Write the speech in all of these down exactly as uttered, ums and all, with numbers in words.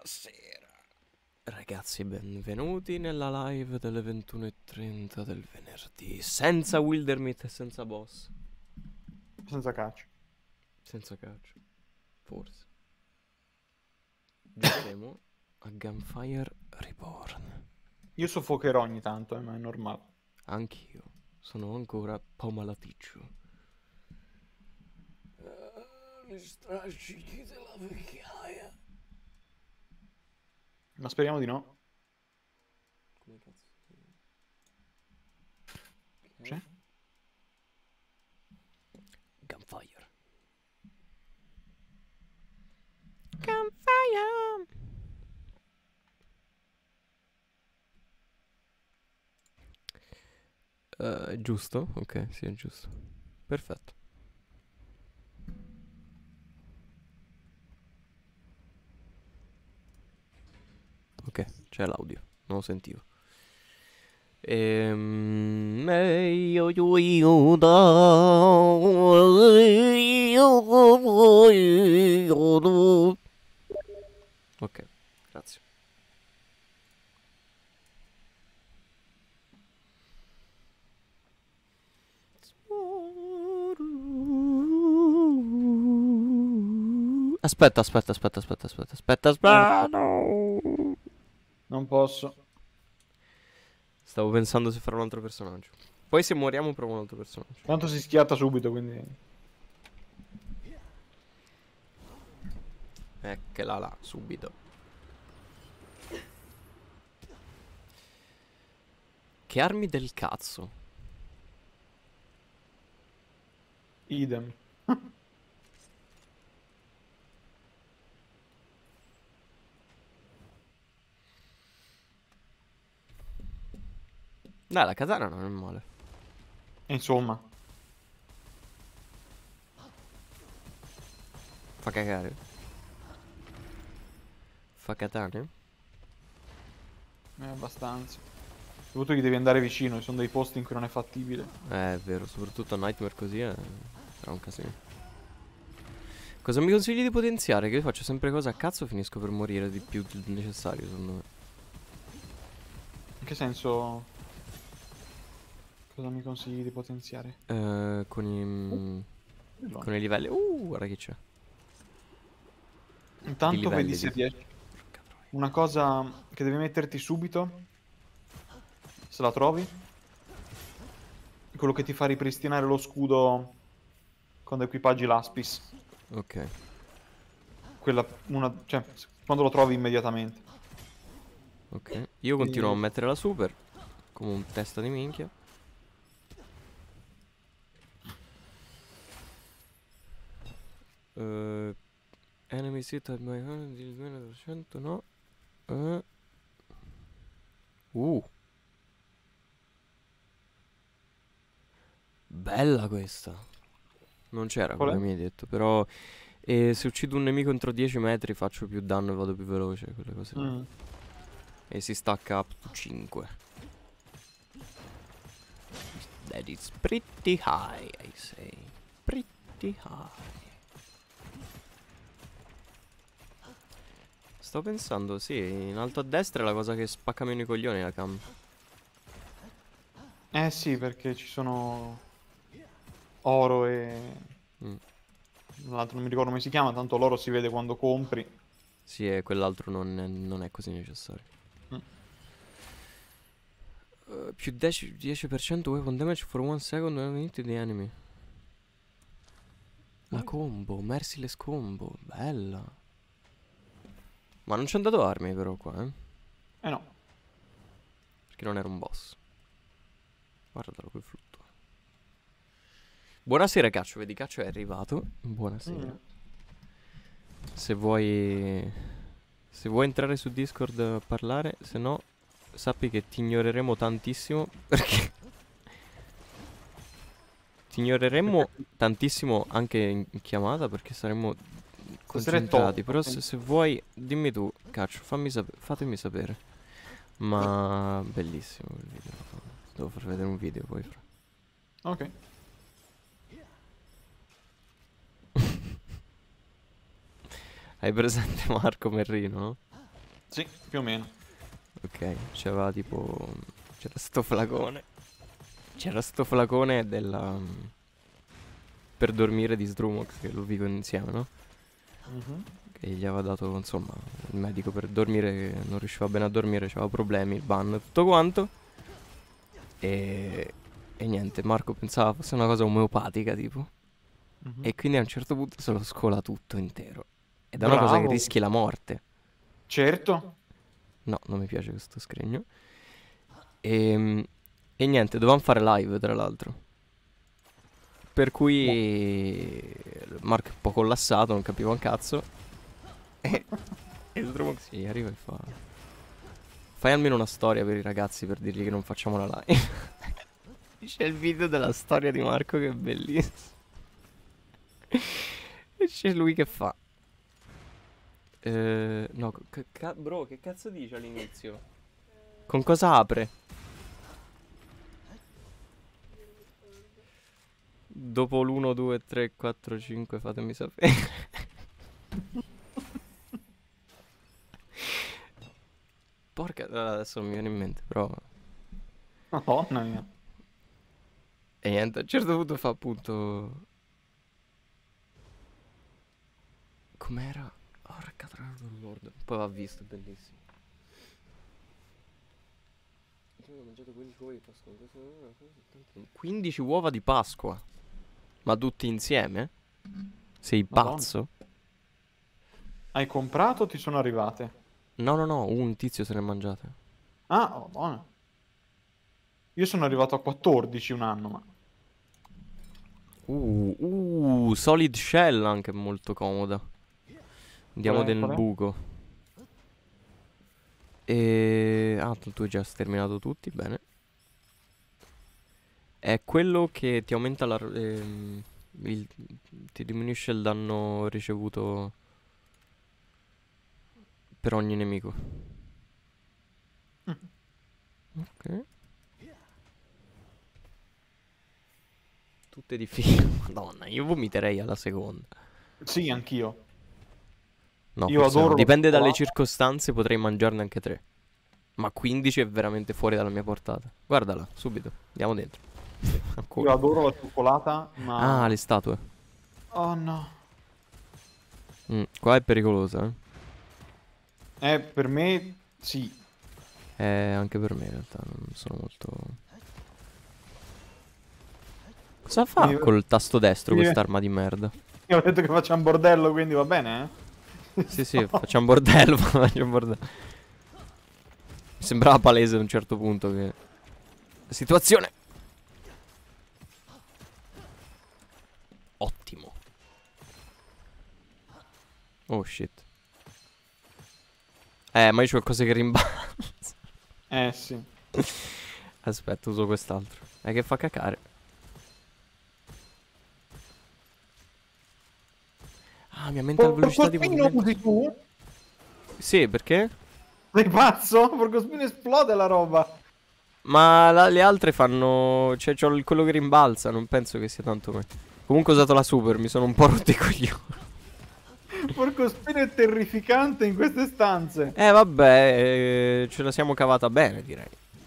Buonasera ragazzi, benvenuti nella live delle ventuno e trenta del venerdì. Senza Wildermyth e senza boss. Senza caccia. Senza caccia. Forse. Giocheremo a Gunfire Reborn. Io soffocherò ogni tanto, eh, ma è normale. Anch'io. Sono ancora un po' malaticcio. Uh, mi strascichi della vecchiaia. Ma speriamo di no. Come cazzo? Okay. C'è? Gunfire. Gunfire. Uh, è giusto? Ok, sì, è giusto. Perfetto. Ok, c'è l'audio, non lo sentivo. Ehm, io, io, io, da, io, ok, grazie. Aspetta, aspetta, aspetta, aspetta, aspetta, aspetta, aspetta. No. Non posso. Stavo pensando se fare un altro personaggio. Poi se moriamo provo un altro personaggio. Tanto si schiatta subito, quindi... Eccola là, subito. Che armi del cazzo. Idem. Dai, la katana non è male. Insomma. Fa cagare. Fa katane? È abbastanza. Soprattutto che devi andare vicino, ci sono dei posti in cui non è fattibile. Eh, è vero, soprattutto a Nightmare così è... sarà un casino. Cosa mi consigli di potenziare? Che io faccio sempre cose a cazzo, finisco per morire di più del necessario, secondo me. In che senso... Cosa mi consigli di potenziare? Eh, con i... mm, Uh, con i livelli... Uh, guarda chi c'è. Intanto livelli, vedi se dico. riesci. Una cosa che devi metterti subito, se la trovi, quello che ti fa ripristinare lo scudo quando equipaggi l'Aspis. Ok. Quella, una, cioè, quando lo trovi immediatamente. Ok. Io continuo E... a mettere la super. Come un testa di minchia. Uh, enemy sit at my hand, il meno per cento, no. Uh. Uh. Bella questa. Non c'era Qual quello è? che mi hai detto, però eh, se uccido un nemico entro dieci metri faccio più danno e vado più veloce, quelle cose lì. Mm. E si stacca up to cinque. That is pretty high, I say. Pretty high. Sto pensando, sì, in alto a destra è la cosa che spacca meno i coglioni la cam. Eh sì, perché ci sono oro e... Mm. l'altro non mi ricordo come si chiama, tanto l'oro si vede quando compri. Sì, e quell'altro non è, non è così necessario. Mm. Uh, più dieci per cento weapon damage for one second when hit the enemy. La combo, merciless combo, bella. Ma non ci hanno dato armi però qua, eh. Eh no. Perché non era un boss. Guardalo quel flutto. Buonasera Caccio, vedi Caccio è arrivato. Buonasera. Mm. Se vuoi... Se vuoi entrare su Discord a parlare, se no sappi che ti ignoreremo tantissimo. Perché... ti ignoreremo tantissimo anche in chiamata perché saremmo concentrati. Però se, se vuoi, dimmi tu, Caccio, fammi sap- fatemi sapere. Ma bellissimo quel video. Devo far vedere un video poi. Fra. Ok. Hai presente Marco Merrino, no? Sì, più o meno. Ok, c'era tipo... C'era sto flacone. C'era sto flacone della... per dormire di Strumox, che lo vivo insieme, no? Mhm. Che gli aveva dato, insomma, il medico per dormire, che non riusciva bene a dormire, aveva problemi, il ban, tutto quanto. E... E niente, Marco pensava fosse una cosa omeopatica, tipo. Mhm. E quindi a un certo punto se lo scola tutto intero. Ed è una cosa che Bravo. rischi la morte. Certo. No, non mi piace questo scrigno. E, e niente, dovevamo fare live, tra l'altro. Per cui Marco è un po' collassato, non capiva un cazzo. E, e Stromox si arriva e fa: fai almeno una storia per i ragazzi per dirgli che non facciamo la live. C'è il video della storia di Marco che è bellissimo. E c'è lui che fa: eh, no, c- ca- bro, che cazzo dice all'inizio? Con cosa apre? Dopo l'uno, due, tre, quattro, cinque fatemi sapere. Porca, adesso non mi viene in mente, però... Madonna mia. E niente, a un certo punto fa appunto... Com'era? Porca tra l'altro non ricordo. Poi va visto, è bellissimo. Ho mangiato quindici uova di Pasqua. quindici uova di Pasqua? Ma tutti insieme? Sei Madonna. pazzo? Hai comprato o ti sono arrivate? No, no, no, un tizio se ne è mangiate. Ah, oh, buona. Io sono arrivato a quattordici un anno, ma... Uh, uh, Solid Shell anche molto comoda. Andiamo Qual è? nel Qual è? buco. E... Ah, tu, tu hai già sterminato tutti, bene. È quello che ti aumenta la... ehm, il- ti diminuisce il danno ricevuto per ogni nemico. Mm. Ok. Tutte di fila. Madonna, io vomiterei alla seconda. Sì, anch'io. No, Io forse no. adoro la Dipende dalle cioccolata. circostanze, potrei mangiarne anche tre. Ma quindici è veramente fuori dalla mia portata. Guardala, subito. Andiamo dentro. Io Ancora. adoro la cioccolata, Ah, ma... le statue. Oh no. Mm, qua è pericolosa, eh. Eh, per me, sì. Eh, anche per me in realtà non sono molto... Cosa fa Mi... col tasto destro mi- quest'arma di merda? Io ho detto che facciamo bordello, quindi va bene, eh? Sì, sì, facciamo bordello, facciamo bordello. Mi sembrava palese a un certo punto che... Situazione! Ottimo. Oh shit. Eh, ma io c'ho cose che rimbalzano. Eh, sì. Aspetta, uso quest'altro. È che fa cacare. Ah, mi aumenta la velocità di Porcospino movimento. usi tu? Sì, perché? Sei pazzo? Porcospino esplode la roba. Ma la- le altre fanno... Cioè, c'ho il- quello che rimbalza. Non penso che sia tanto me. Comunque ho usato la super, mi sono un po' rotto i coglioni. Porcospino è terrificante in queste stanze. Eh, vabbè, eh, ce la siamo cavata bene, direi.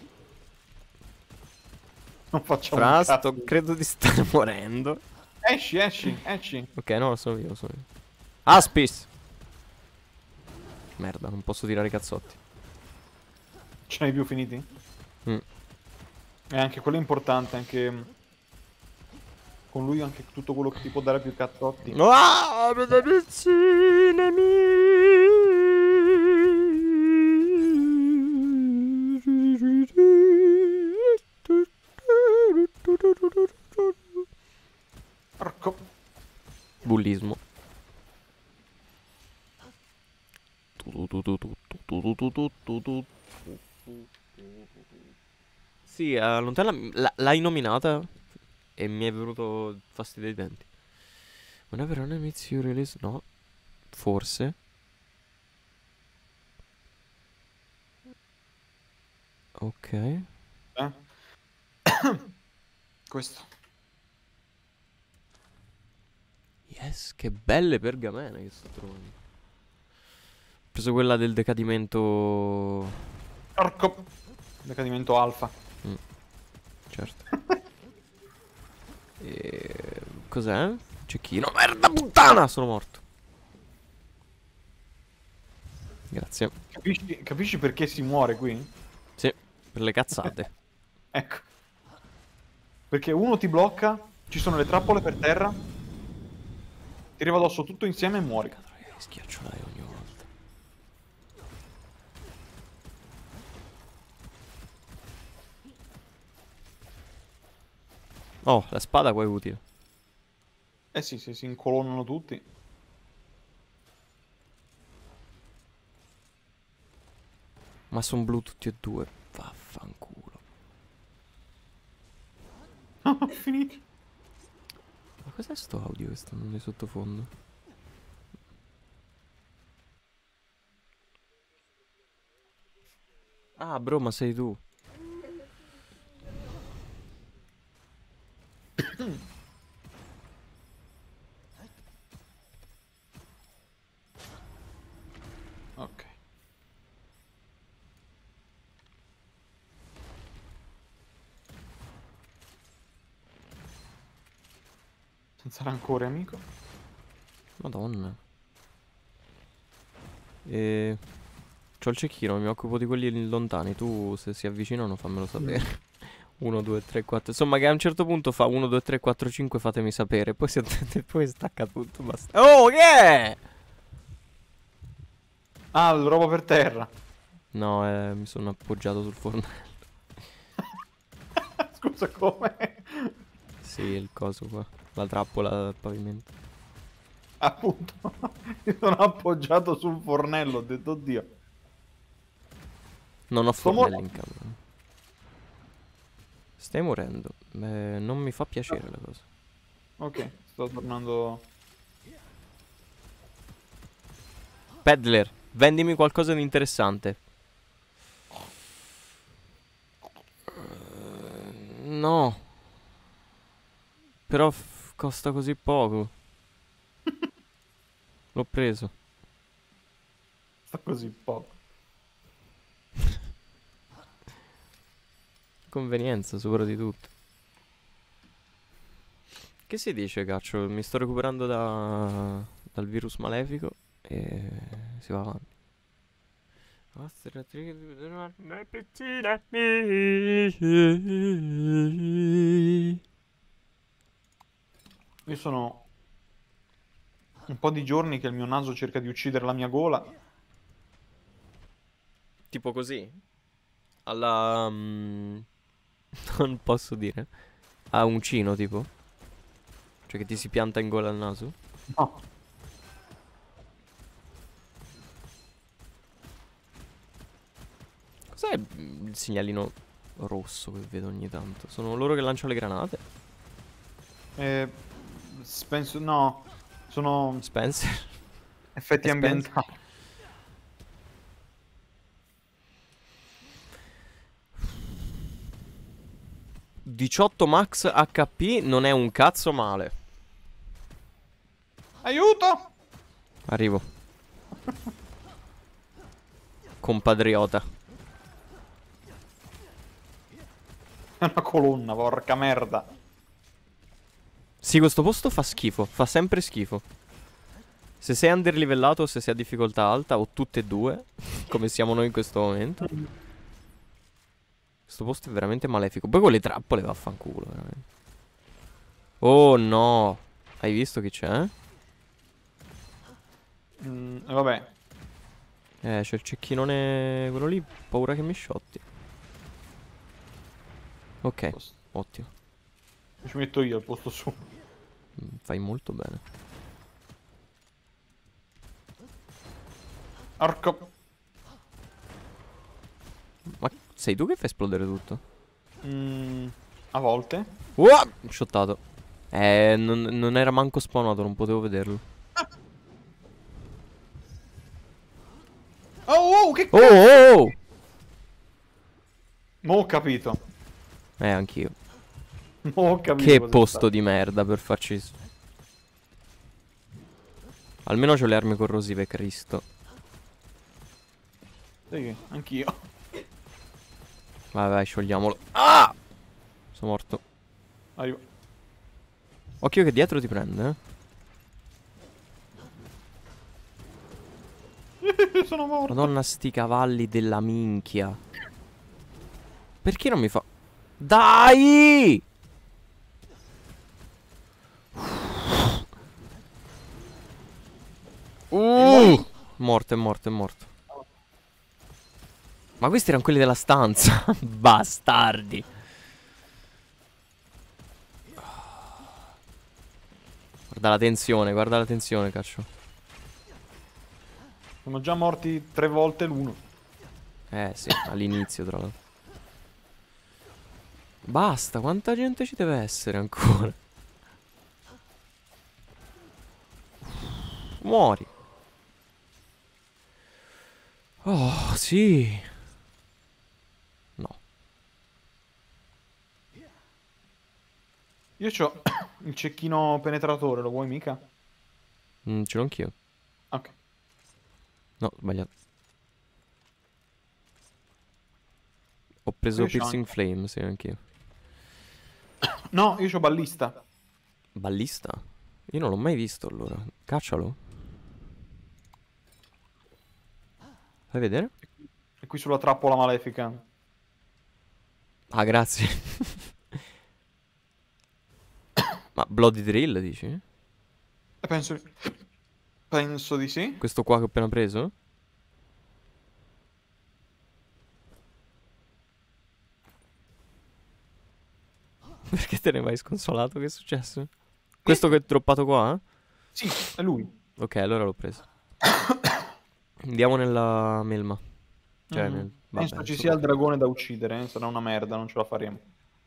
Non facciamo un Frasto, cazzo. credo di stare morendo. Esci, esci, esci. Ok, no, lo sono io, lo sono io. Aspis! Merda, non posso tirare i cazzotti. Ce n'hai più finiti? Mm. E anche quello è importante, anche... mm, con lui anche tutto quello che ti può dare più cazzotti. Ah, Porco. Bullismo. Sì, a Lontana l- l'hai nominata e mi è venuto fastidio ai denti. Whenever an enemy you release... No, forse. Ok. Eh? Questo. Yes, che belle pergamene che sto trovando. preso quella del decadimento. Porco. Decadimento alfa. Mm, certo. E... Cos'è? Cecchino. Merda puttana! Sono morto. Grazie. Capisci, capisci perché si muore qui? Sì, per le cazzate. Ecco. Perché uno ti blocca, ci sono le trappole per terra, ti arriva addosso tutto insieme e muori. Schiacciolai ogni volta. Oh, la spada qua è utile. Eh sì, sì, si incolonnano tutti. Ma sono blu tutti e due. Vaffanculo. Ho finito. Ma cos'è sto audio che stanno di sottofondo? Ah, bro, ma sei tu. Ok. Senza rancore, amico. Madonna. E... C'ho il cecchino, mi occupo di quelli lontani. Tu, se si avvicinano, fammelo sapere. uno, due, tre, quattro. Insomma, che a un certo punto fa uno, due, tre, quattro, cinque, fatemi sapere. Poi si attende, poi stacca tutto. Basta. Oh, che è? Ah, la roba per terra. No, eh, mi sono appoggiato sul fornello. Scusa, come? Sì, il coso qua. La trappola al pavimento. Appunto. Mi sono appoggiato sul fornello, ho detto, oddio. Non ho Sto fornelli mor- in camera. Stai morendo. Beh, non mi fa piacere la cosa. Ok, sto tornando... Peddler, vendimi qualcosa di interessante. Uh, no. Però f- costa così poco. L'ho preso. Sta così poco. Convenienza sopra di tutto. Che si dice, caccio? Mi sto recuperando da, dal virus malefico e si va avanti. Io sono un po' di giorni che il mio naso cerca di uccidere la mia gola. Tipo così? Alla... mm, non posso dire. A uncino, tipo? Cioè che ti si pianta in gola al naso? No. Cos'è il segnalino rosso che vedo ogni tanto? Sono loro che lanciano le granate? Eh, penso... No. Sono Spencer? effetti È Spencer? ambientali. diciotto max H P non è un cazzo male. Aiuto! Arrivo. Compatriota. È una colonna, porca merda. Sì, questo posto fa schifo. Fa sempre schifo. Se sei underlivellato o se sei a difficoltà alta, o tutte e due, come siamo noi in questo momento, questo posto è veramente malefico. Poi con le trappole vaffanculo, veramente. Oh no. Hai visto chi c'è? Mm, vabbè. Eh, c'è il cecchinone, quello lì, paura che mi sciotti. Ok, ottimo. Ci metto io al posto su. Mm, Fai molto bene. Arco. Ma sei tu che fai esplodere tutto? Mm, a volte. Uah! Shottato. Eh, non, non era manco spawnato, non potevo vederlo. Oh, oh, che Oh, oh, oh! Mo' ho capito. Eh, anch'io. Mo' ho capito. Che cos'è posto stato. di merda per farci... s- Almeno c'ho le armi corrosive, Cristo. Sai che anch'io. Vai, vai, sciogliamolo. Ah! Sono morto. Arrivo. Occhio che dietro ti prende, eh. Sono morto. Madonna, sti cavalli della minchia. Perché non mi fa... Dai! Uh! Morto, è morto, è morto. Ma questi erano quelli della stanza. Bastardi. Guarda la tensione, guarda la tensione, caccio. Sono già morti tre volte l'uno. Eh sì, all'inizio tra l'altro. Basta, quanta gente ci deve essere ancora? Muori. Oh, sì. No. Io c'ho il cecchino penetratore, lo vuoi mica? Mm, ce l'ho anch'io. Ok. No, sbagliato. Ho preso Io c'ho Piercing anche. Flame, sì, anch'io. No, io c'ho ballista. Ballista? Io non l'ho mai visto allora. Caccialo. Fai vedere? È qui sulla trappola malefica. Ah, grazie. Ma Bloody Drill, dici? E penso... Penso di sì. Questo qua che ho appena preso? Perché te ne vai sconsolato? Che è successo? Questo che è droppato qua? Sì, è lui. Ok, allora l'ho preso. Andiamo nella melma. Cioè, Mm. nel... Penso Vabbè, ci so- sia il dragone da uccidere, eh. Sarà una merda, non ce la faremo.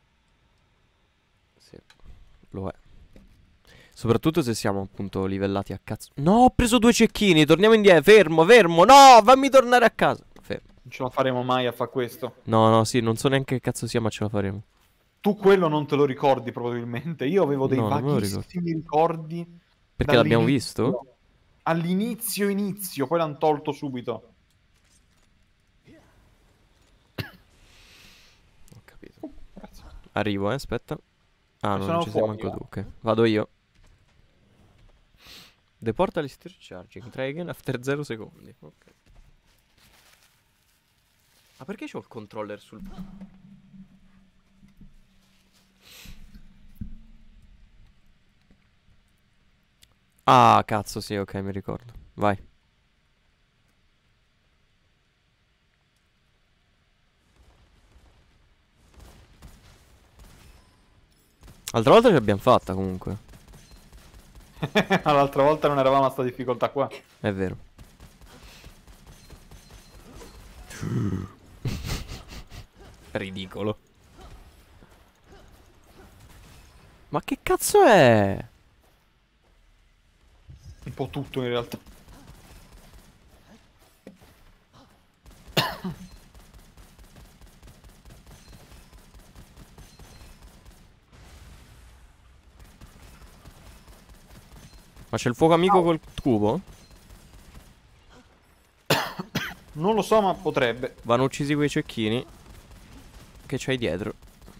Sì, lo è. Soprattutto se siamo appunto livellati a cazzo. No, ho preso due cecchini, torniamo indietro. Fermo, fermo. No, fammi tornare a casa. Fermo. Non ce la faremo mai a fare questo. No, no, sì, non so neanche che cazzo sia, ma ce la faremo. Tu quello non te lo ricordi probabilmente. Io avevo dei No, non me lo ricordo. vaghissimi ricordi Perché l'abbiamo dall'inizio. visto? All'inizio inizio, poi l'hanno tolto subito. Ho capito. Uh, grazie. Arrivo, eh, aspetta. Ah, no, non Sono ci sei fuori, manco tu, eh. ok. Vado io. The portal is still charging. Try again after zero secondi. Ok. Ma perché c'ho il controller sul... Ah, cazzo, sì, ok, mi ricordo. Vai. L'altra volta ce l'abbiamo fatta comunque. L'altra volta non eravamo a sta difficoltà qua. È vero. Ridicolo. Ma che cazzo è? Un po' tutto in realtà. Ma c'è il fuoco amico col cubo? Non lo so, ma potrebbe. Vanno uccisi quei cecchini che c'hai dietro.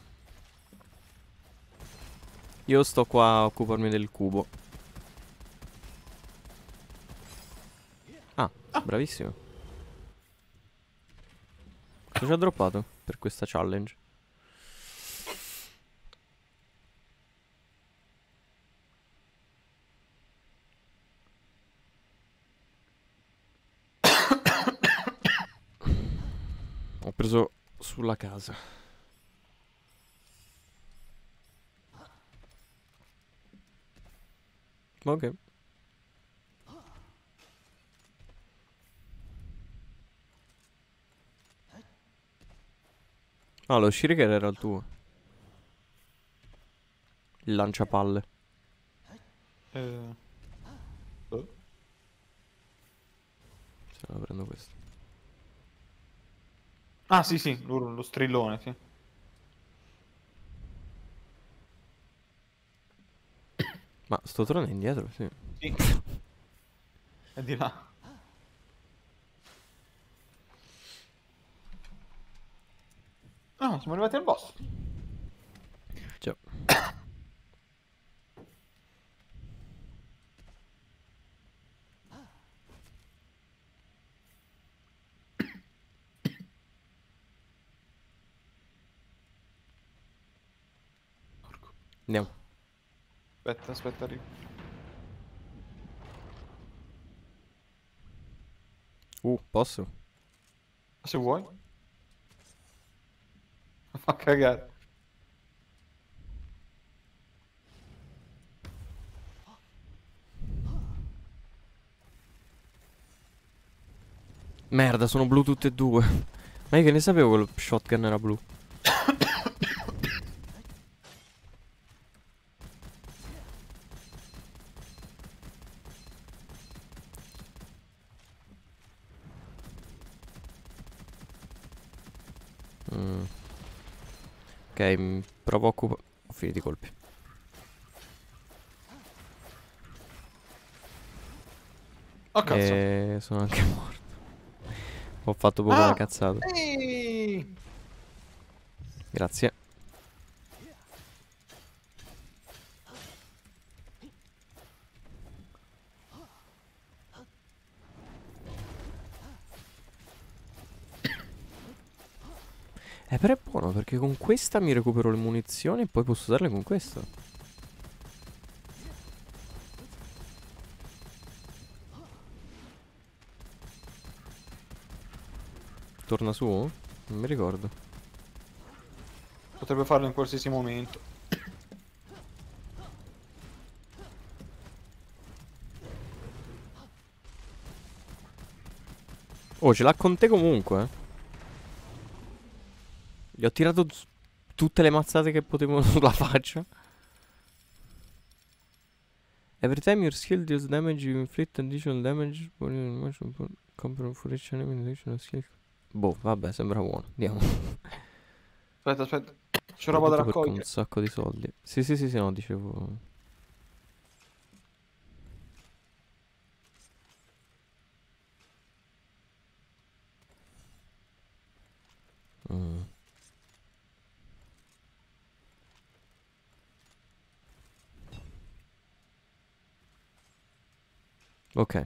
Io sto qua a occuparmi del cubo. Ah, bravissimo. Cosa ci ha droppato per questa challenge? Ho preso sulla casa. Ok. Ah, lo Shuriken era il tuo. Il lanciapalle. Eh... oh. Se la prendo questo. Ah, sì, sì, lo, lo strillone, sì. Ma sto tornando indietro, sì. Sì. È di là. Ah, siamo arrivati al boss. Ciao. Andiamo. Aspetta, aspetta, arrivo. Uh, posso? Se vuoi. Fa cagare. Merda, sono blu tutte e due. Ma io che ne sapevo che lo shotgun era blu. Mm. Ok, mi provo a occupare. Ho finito i colpi. Oh cazzo. E sono anche morto. Ho fatto proprio Ah! una cazzata. Ehi! Grazie. Eh, però è buono perché con questa mi recupero le munizioni e poi posso usarle con questa. Torna su? Non mi ricordo. Potrebbe farlo in qualsiasi momento. Oh, ce l'ha con te comunque, eh. Gli ho tirato t- tutte le mazzate che potevano sulla faccia. Every time your skill deals damage, you inflict additional damage. Compare for each enemy additional skill. Boh, vabbè, sembra buono. Andiamo. Aspetta, aspetta. C'è roba da Soprattutto perché ho un raccogliere. sacco di soldi. Sì, sì, sì, sì, no, dicevo. Mm. Ok.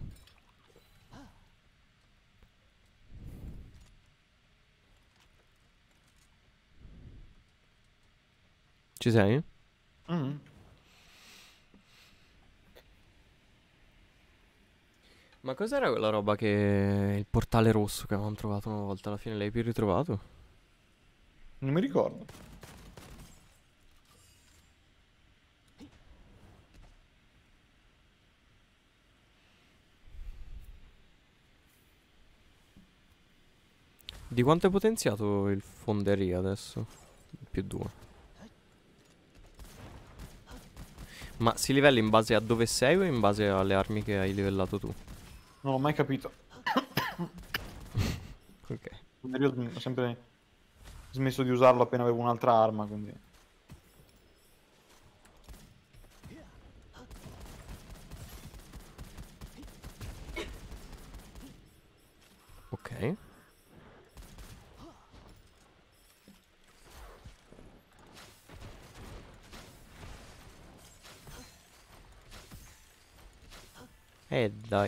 Ci sei? Mm. Ma cos'era quella roba che... Il portale rosso che avevamo trovato una volta? Alla fine l'hai più ritrovato? Non mi ricordo. Di quanto è potenziato il fonderia adesso? Più due. Ma si livella in base a dove sei o in base alle armi che hai livellato tu? Non l'ho mai capito. Ok. Io ho sempre smesso di usarlo appena avevo un'altra arma, quindi... Ok. Eh dai.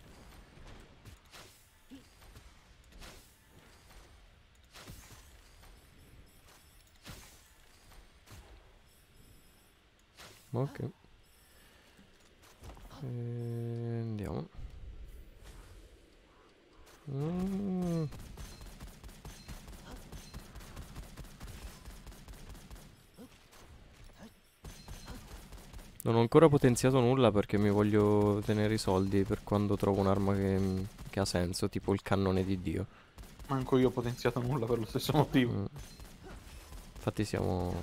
Ok. E andiamo. Mm. Non ho ancora potenziato nulla perché mi voglio tenere i soldi per quando trovo un'arma che, che ha senso, tipo il cannone di Dio. Manco io ho potenziato nulla per lo stesso motivo. Mm. Infatti siamo...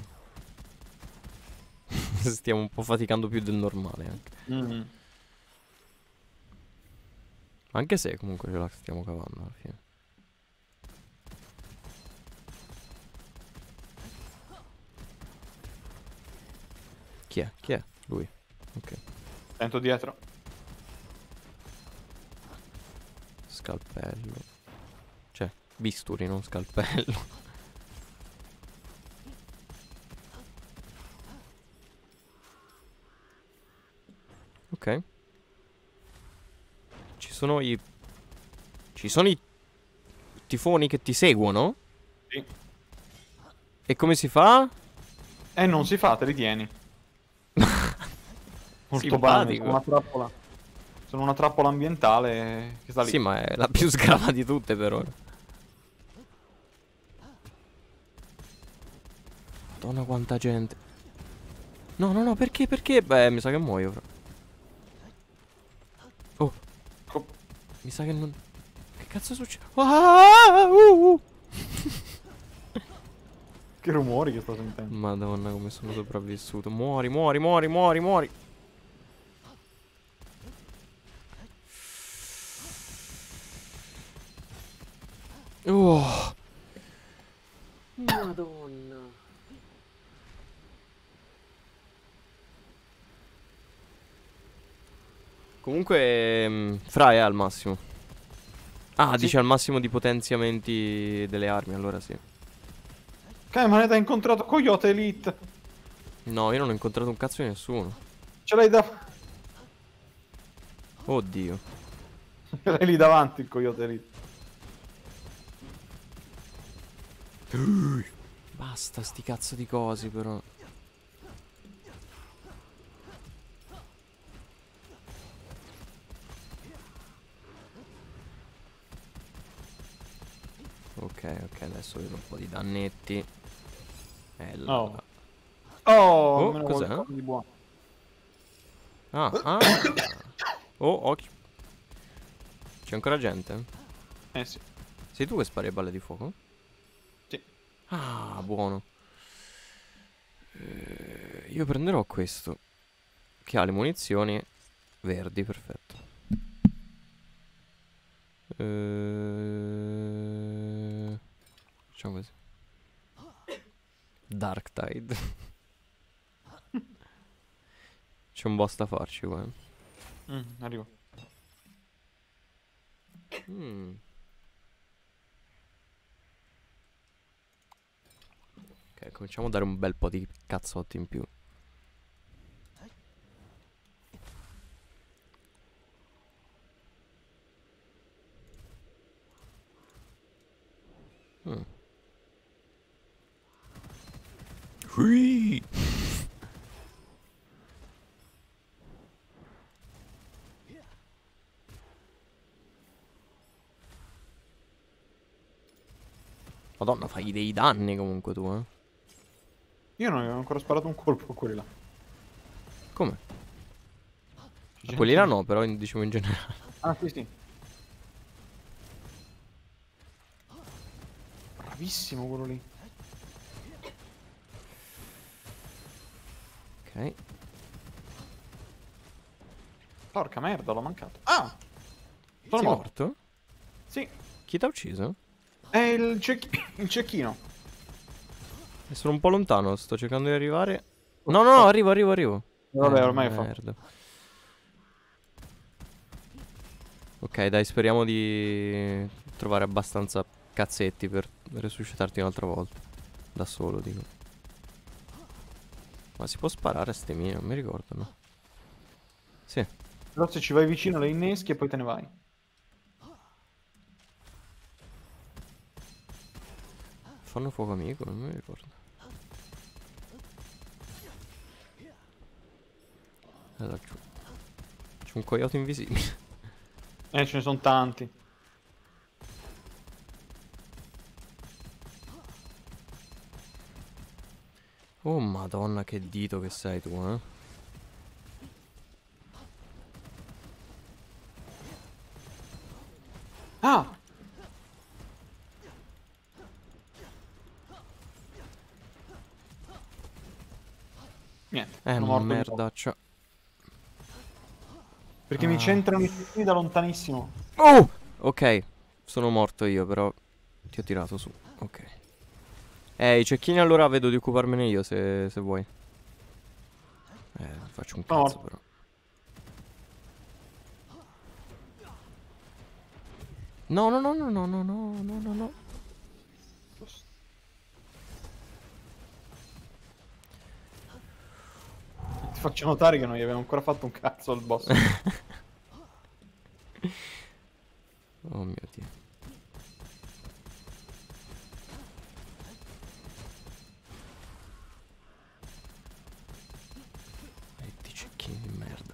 stiamo un po' faticando più del normale anche. Mm. Anche se comunque ce la stiamo cavando alla fine. Chi è? Chi è? Lui. Ok. Sento dietro. Scalpello. Cioè, bisturi, non scalpello. Ok. Ci sono i... Ci sono i tifoni che ti seguono? Sì. E come si fa? Eh, non si fa, te li tieni. Molto banale, sono una trappola. Sono una trappola ambientale che sta lì. Sì, ma è la più sgrava di tutte per ora. Madonna quanta gente. No, no, no, perché, perché? Beh, mi sa che muoio. Fra. Oh. Co Mi sa che non... Che cazzo succede? Ah, uh, uh. Che rumori che sto sentendo. Madonna come sono sopravvissuto. Muori, muori, muori, muori, muori. Oh. Madonna. Comunque mh, Fra è al massimo. Ah, Sì. dice al massimo di potenziamenti delle armi, allora sì. Che manetta, hai incontrato Coyote Elite. No, io non ho incontrato un cazzo di nessuno. Ce l'hai da... Oddio. Ce l'hai lì davanti il Coyote Elite. Basta sti cazzo di cosi però. Ok, ok, adesso vedo un po' di dannetti. E là. Oh. Oh, Oh, almeno cos'è? qualcosa di buono. Ah, ah. Oh, occhio. C'è ancora gente? Eh sì. Sei tu che spari a balle di fuoco? Sì. Ah, buono. Eh, io prenderò questo. Che ha le munizioni verdi, perfetto. Eh... Facciamo così. Dark Tide. C'è un boss da farci qua. Mm, arrivo. Mm. Ok, cominciamo a dare un bel po' di cazzotti in più. Mm. Ui. Madonna, fai dei danni comunque tu, eh. Io non avevo ancora sparato un colpo a quelli là. Come? C'è Quelli là gente- no, però in- diciamo in generale. Ah, sì, sì. Bravissimo quello lì. Ok. Porca merda, l'ho mancato. Ah! Sono Sei morto. morto? Sì. Chi t'ha ucciso? È il, cecchi- il cecchino. E sono un po' lontano, sto cercando di arrivare. No, no, no, arrivo, arrivo, arrivo. Vabbè, Eh, ormai è fatto. merda. Ok, dai, speriamo di trovare abbastanza cazzetti per resuscitarti un'altra volta. Da solo, dico. Ma si può sparare a ste mine? Non mi ricordo, no? Sì. Però se ci vai vicino le inneschi e poi te ne vai. Fanno fuoco amico? Non mi ricordo. È laggiù. C'è un coyote invisibile. Eh, ce ne sono tanti. Oh madonna, che dito che sei tu, eh. Ah! Niente, Eh, sono morto di poco. merdaccia. Perché Ah. mi centrano i cecchini da lontanissimo. Oh! Ok, sono morto io, però ti ho tirato su. Ok. Eh, i cecchini allora vedo di occuparmene io se, se vuoi. Eh, faccio un Sono cazzo morto. però. No, no, no, no, no, no, no, no, no, no. Ti faccio notare che non gli abbiamo ancora fatto un cazzo al boss. Oh mio Dio. Metti cecchini di merda.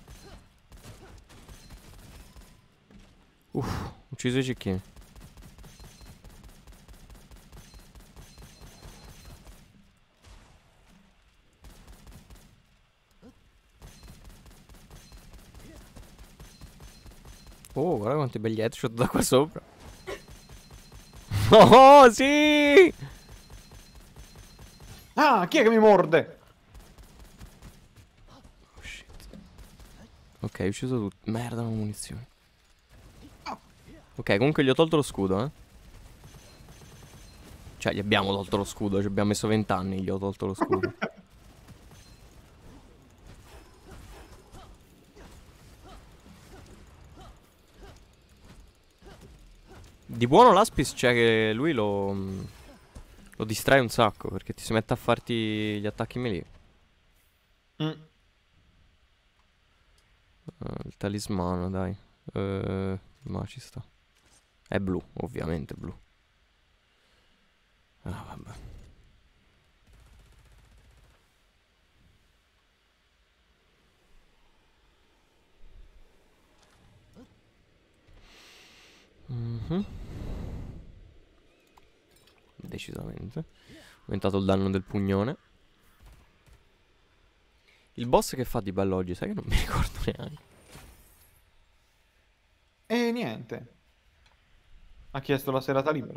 Uff, ucciso i cecchini. Oh, guarda quanti belli headshot da qua sopra. Oh, sì! Ah, chi è che mi morde? Oh, shit. Ok, ho ucciso tutto. Merda, non ho munizioni. Ok, comunque gli ho tolto lo scudo, eh. Cioè, gli abbiamo tolto lo scudo. Ci abbiamo messo vent'anni, gli ho tolto lo scudo. Di buono l'Aspis c'è che lui lo... lo distrae un sacco, perché ti si mette a farti gli attacchi melee. Mm. Uh, il talismano, dai. Uh, ma ci sta. È blu, ovviamente blu. Ah, vabbè. Mm-hmm. Decisamente. Ho aumentato il danno del pugnone. Il boss che fa di bello oggi, sai che non mi ricordo neanche. E niente. Ha chiesto la serata libera.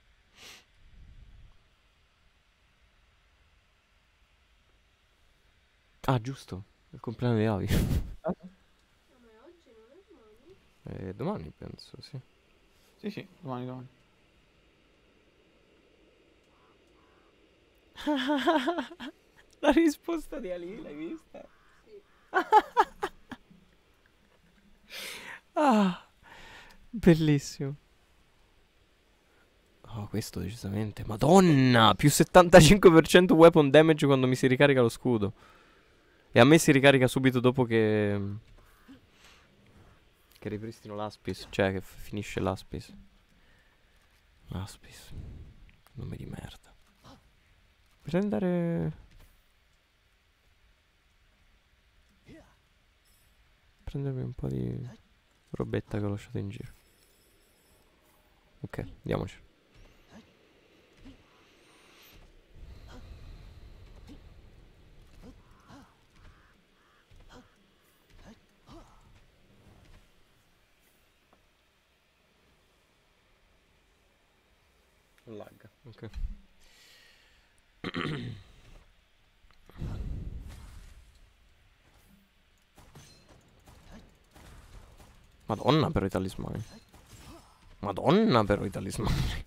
Ah, giusto. Il compleanno di Avi. Eh? Ma è oggi, non è domani? Eh, domani penso, sì. Sì, sì, domani, domani. La risposta di Ali, l'hai vista? Sì. Ah, bellissimo. Oh, questo decisamente. Madonna! Più settantacinque per cento weapon damage quando mi si ricarica lo scudo. E a me si ricarica subito dopo che... Che ripristino l'Aspis. Cioè, che finisce l'Aspis. L'Aspis. Nome di merda. Per andare... Prendermi un po' di robetta che ho lasciato in giro. Ok, andiamoci. Lag, ok. Madonna però i talismani. Madonna però i talismani.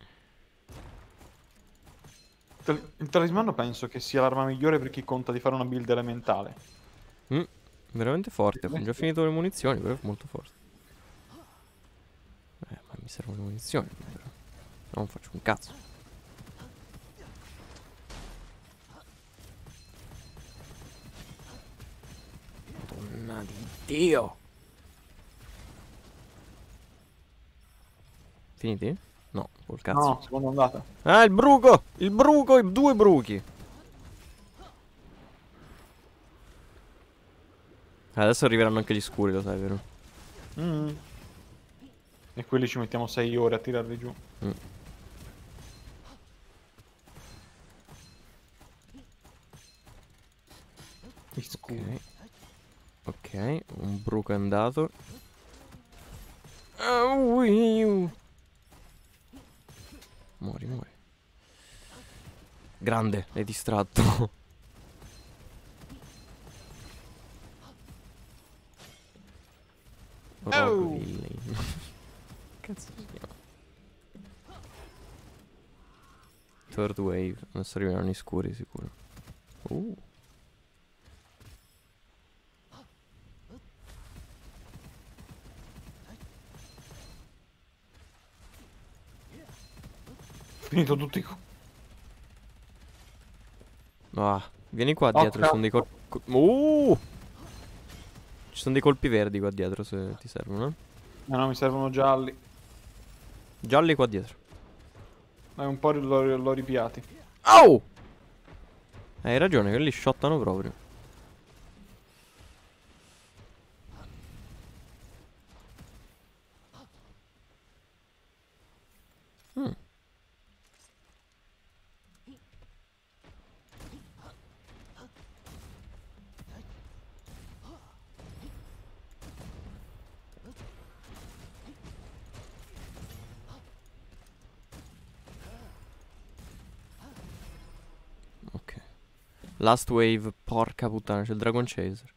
Il talismano penso che sia l'arma migliore per chi conta di fare una build elementale. Mm, veramente forte. Ho già finito le munizioni, però è molto forte. Eh, ma mi servono le munizioni, però. Non faccio un cazzo. Madonna di Dio. Finiti? No, col cazzo. No, seconda ondata. Ah, il bruco! Il bruco, i due bruchi. Adesso arriveranno anche gli scuri, lo sai, vero? Mm. E quelli ci mettiamo sei ore a tirarli giù. Mm. Gli scuri. Ok. Ok, un bruco è andato. Oh, iu. Muori, muori. Grande, è distratto. Oh. Cazzo si chiama? Third wave. Adesso arriveranno i scuri sicuro. Uh. Finito tutti. Ah, vieni qua Oh, dietro, sono dei corpi. Co uh! Ci sono dei colpi verdi qua dietro se ti servono, eh? No, no, mi servono gialli. Gialli qua dietro. Ma un po' l'ho, l'ho ripiati. Oh! Hai ragione, quelli shottano proprio. Mm. Ok. Last wave, porca puttana, c'è il Dragon Chaser.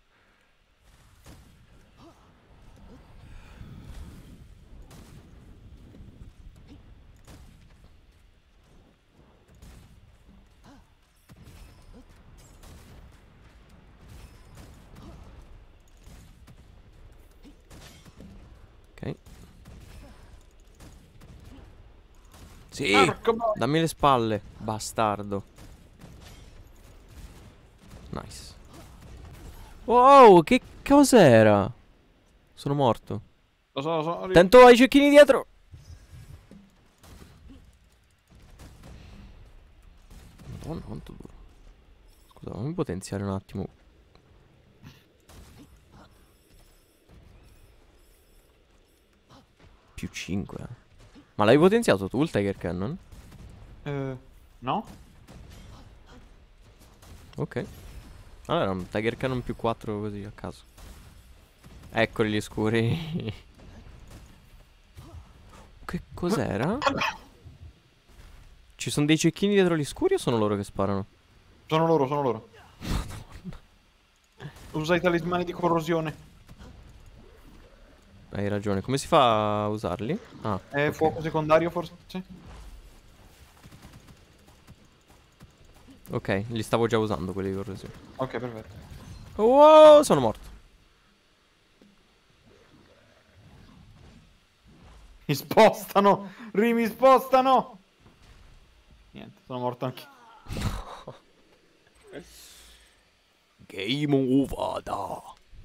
Ok. Sì, dammi le spalle, bastardo. Nice. Wow, che cos'era? Sono morto. Lo so, lo so. Arrivo. Attento ai cecchini dietro. Madonna, quanto duro. Scusa, fammi potenziare un attimo. Più cinque. eh. Ma l'hai potenziato tu il Tiger Cannon? Eh, no? Ok. Allora, un Tiger Cannon più quattro così a caso. Eccoli gli scuri. Che cos'era? Ci sono dei cecchini dietro gli scuri o sono loro che sparano? Sono loro, sono loro. Usa i talismani di corrosione. Hai ragione. Come si fa a usarli? Ah, È ok. fuoco secondario forse? Ok, li stavo già usando quelli di corrosione. Ok, perfetto. Wow, sono morto. Mi spostano! Ri, mi spostano! Niente, sono morto anche. Game over da.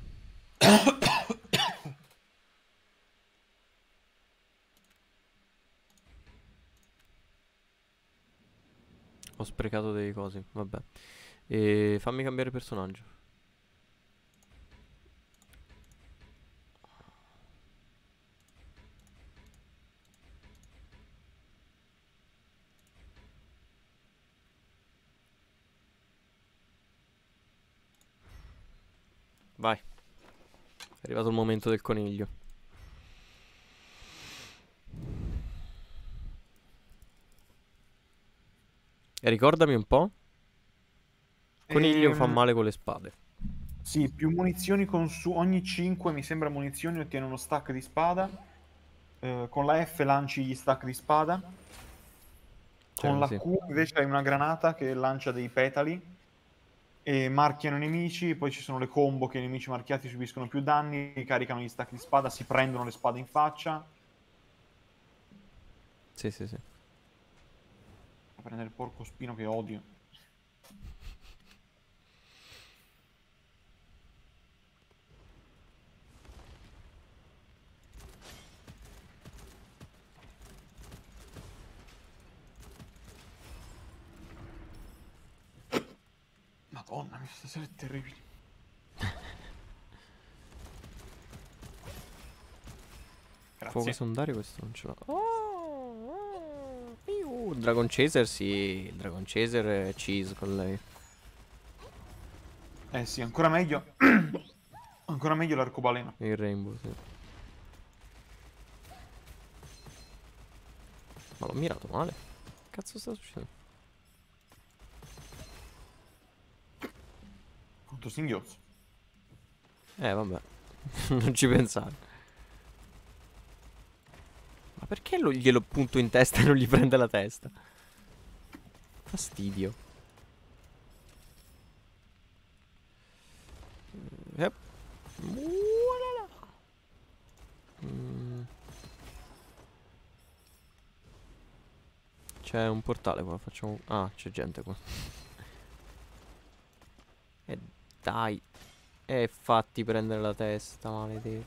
Ho sprecato dei cosi, vabbè. E fammi cambiare personaggio. Vai. È arrivato il momento del coniglio. E ricordami un po'. Coniglio Ehm, fa male con le spade. Sì, più munizioni con su ogni cinque, mi sembra munizioni, ottiene uno stack di spada. Eh, con la F lanci gli stack di spada. Con Cioè, la sì. Q invece hai una granata che lancia dei petali. E marchiano i nemici, poi ci sono le combo che i nemici marchiati subiscono più danni, caricano gli stacchi di spada, si prendono le spade in faccia. Sì, sì, sì. A prendere il porco spino che odio. Madonna mia, stasera è terribile. Fuoco Grazie. secondario questo non ce l'ho. Oh, oh, piu. Dragon Chaser, sì. Il Dragon Chaser è cheese con lei. Eh sì, ancora meglio. Ancora meglio l'arcobaleno. Il Rainbow, sì. Ma l'ho mirato male. Che cazzo sta succedendo? Contro singhiozzo. Eh, vabbè. Non ci pensare. Ma perché lo, glielo punto in testa e non gli prende la testa? Fastidio. Yep. Mm. C'è un portale qua, facciamo... Ah, c'è gente qua. E Dai. E fatti prendere la testa, maledetto.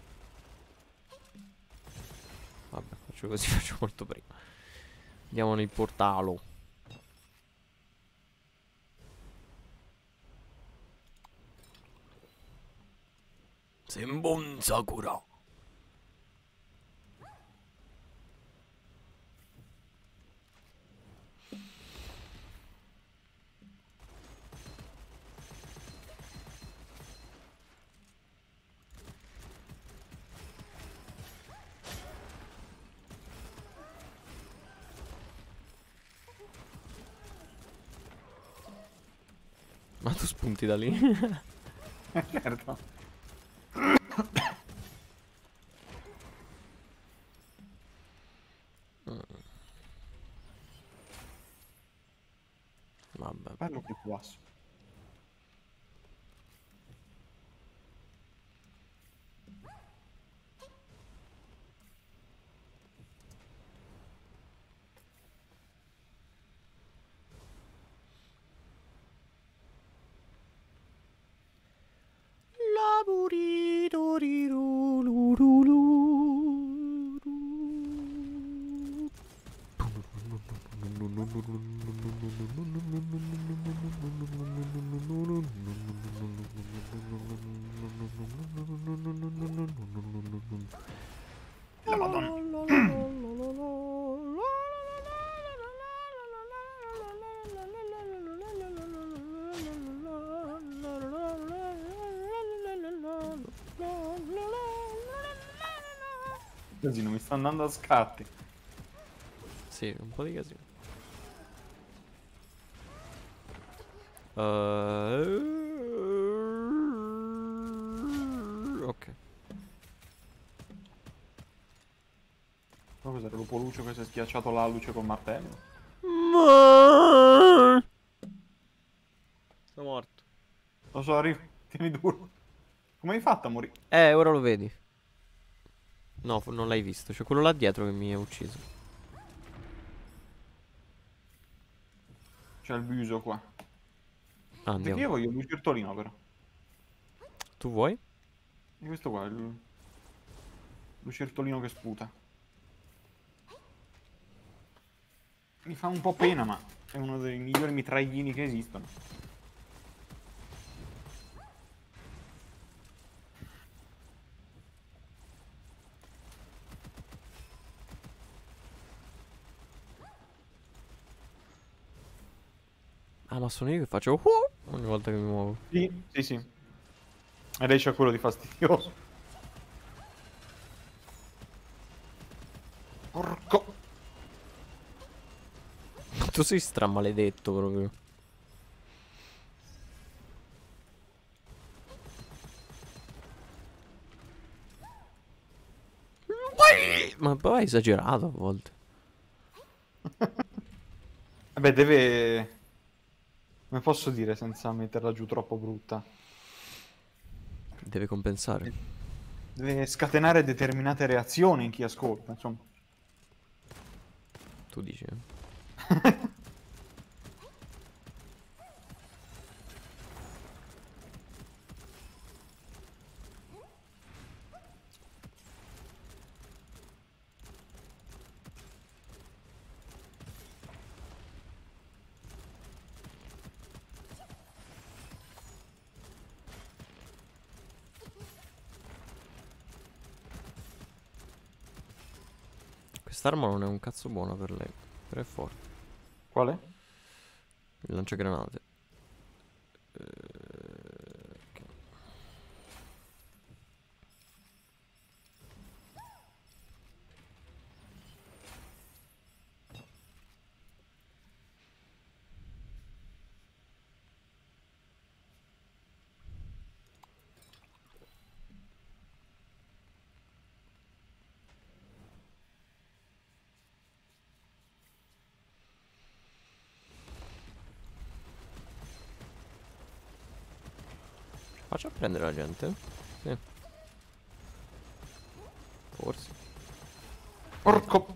Vabbè, faccio così, faccio molto prima. Andiamo nel portalo. Senbon Sakura. Ma tu spunti da lì? Certo. Vabbè. Bello che basso. La Madonna. Casino, mi sta andando a scatti. Sì, un po' di casino. Uh, ok. Ma cos'era? Lupo Lucio che si è schiacciato la luce col martello? Sono morto. Lo so, arrivo. Tieni duro. Come hai fatto a morire? Eh, ora lo vedi. No, f- non l'hai visto. C'è quello là dietro che mi ha ucciso. C'è il buso qua. Ah, Perché andiamo. io voglio il lucertolino però. Tu vuoi? E questo qua è il lucertolino che sputa. Mi fa un po' pena, ma è uno dei migliori mitraglini che esistono. Ah, ma sono io che faccio uh, ogni volta che mi muovo. Sì, sì, sì. E lei c'ha quello di fastidioso. Porco. Tu sei stramaledetto proprio. Ma poi hai esagerato a volte. Vabbè, deve... Come posso dire senza metterla giù troppo brutta? Deve compensare. Deve scatenare determinate reazioni in chi ascolta, insomma. Tu dici. eh? Quest'arma non è un cazzo buona per lei. Però è forte. Quale? Il lanciagranate. Eh, ok. Faccio a prendere la gente? Sì. Forse. Porco.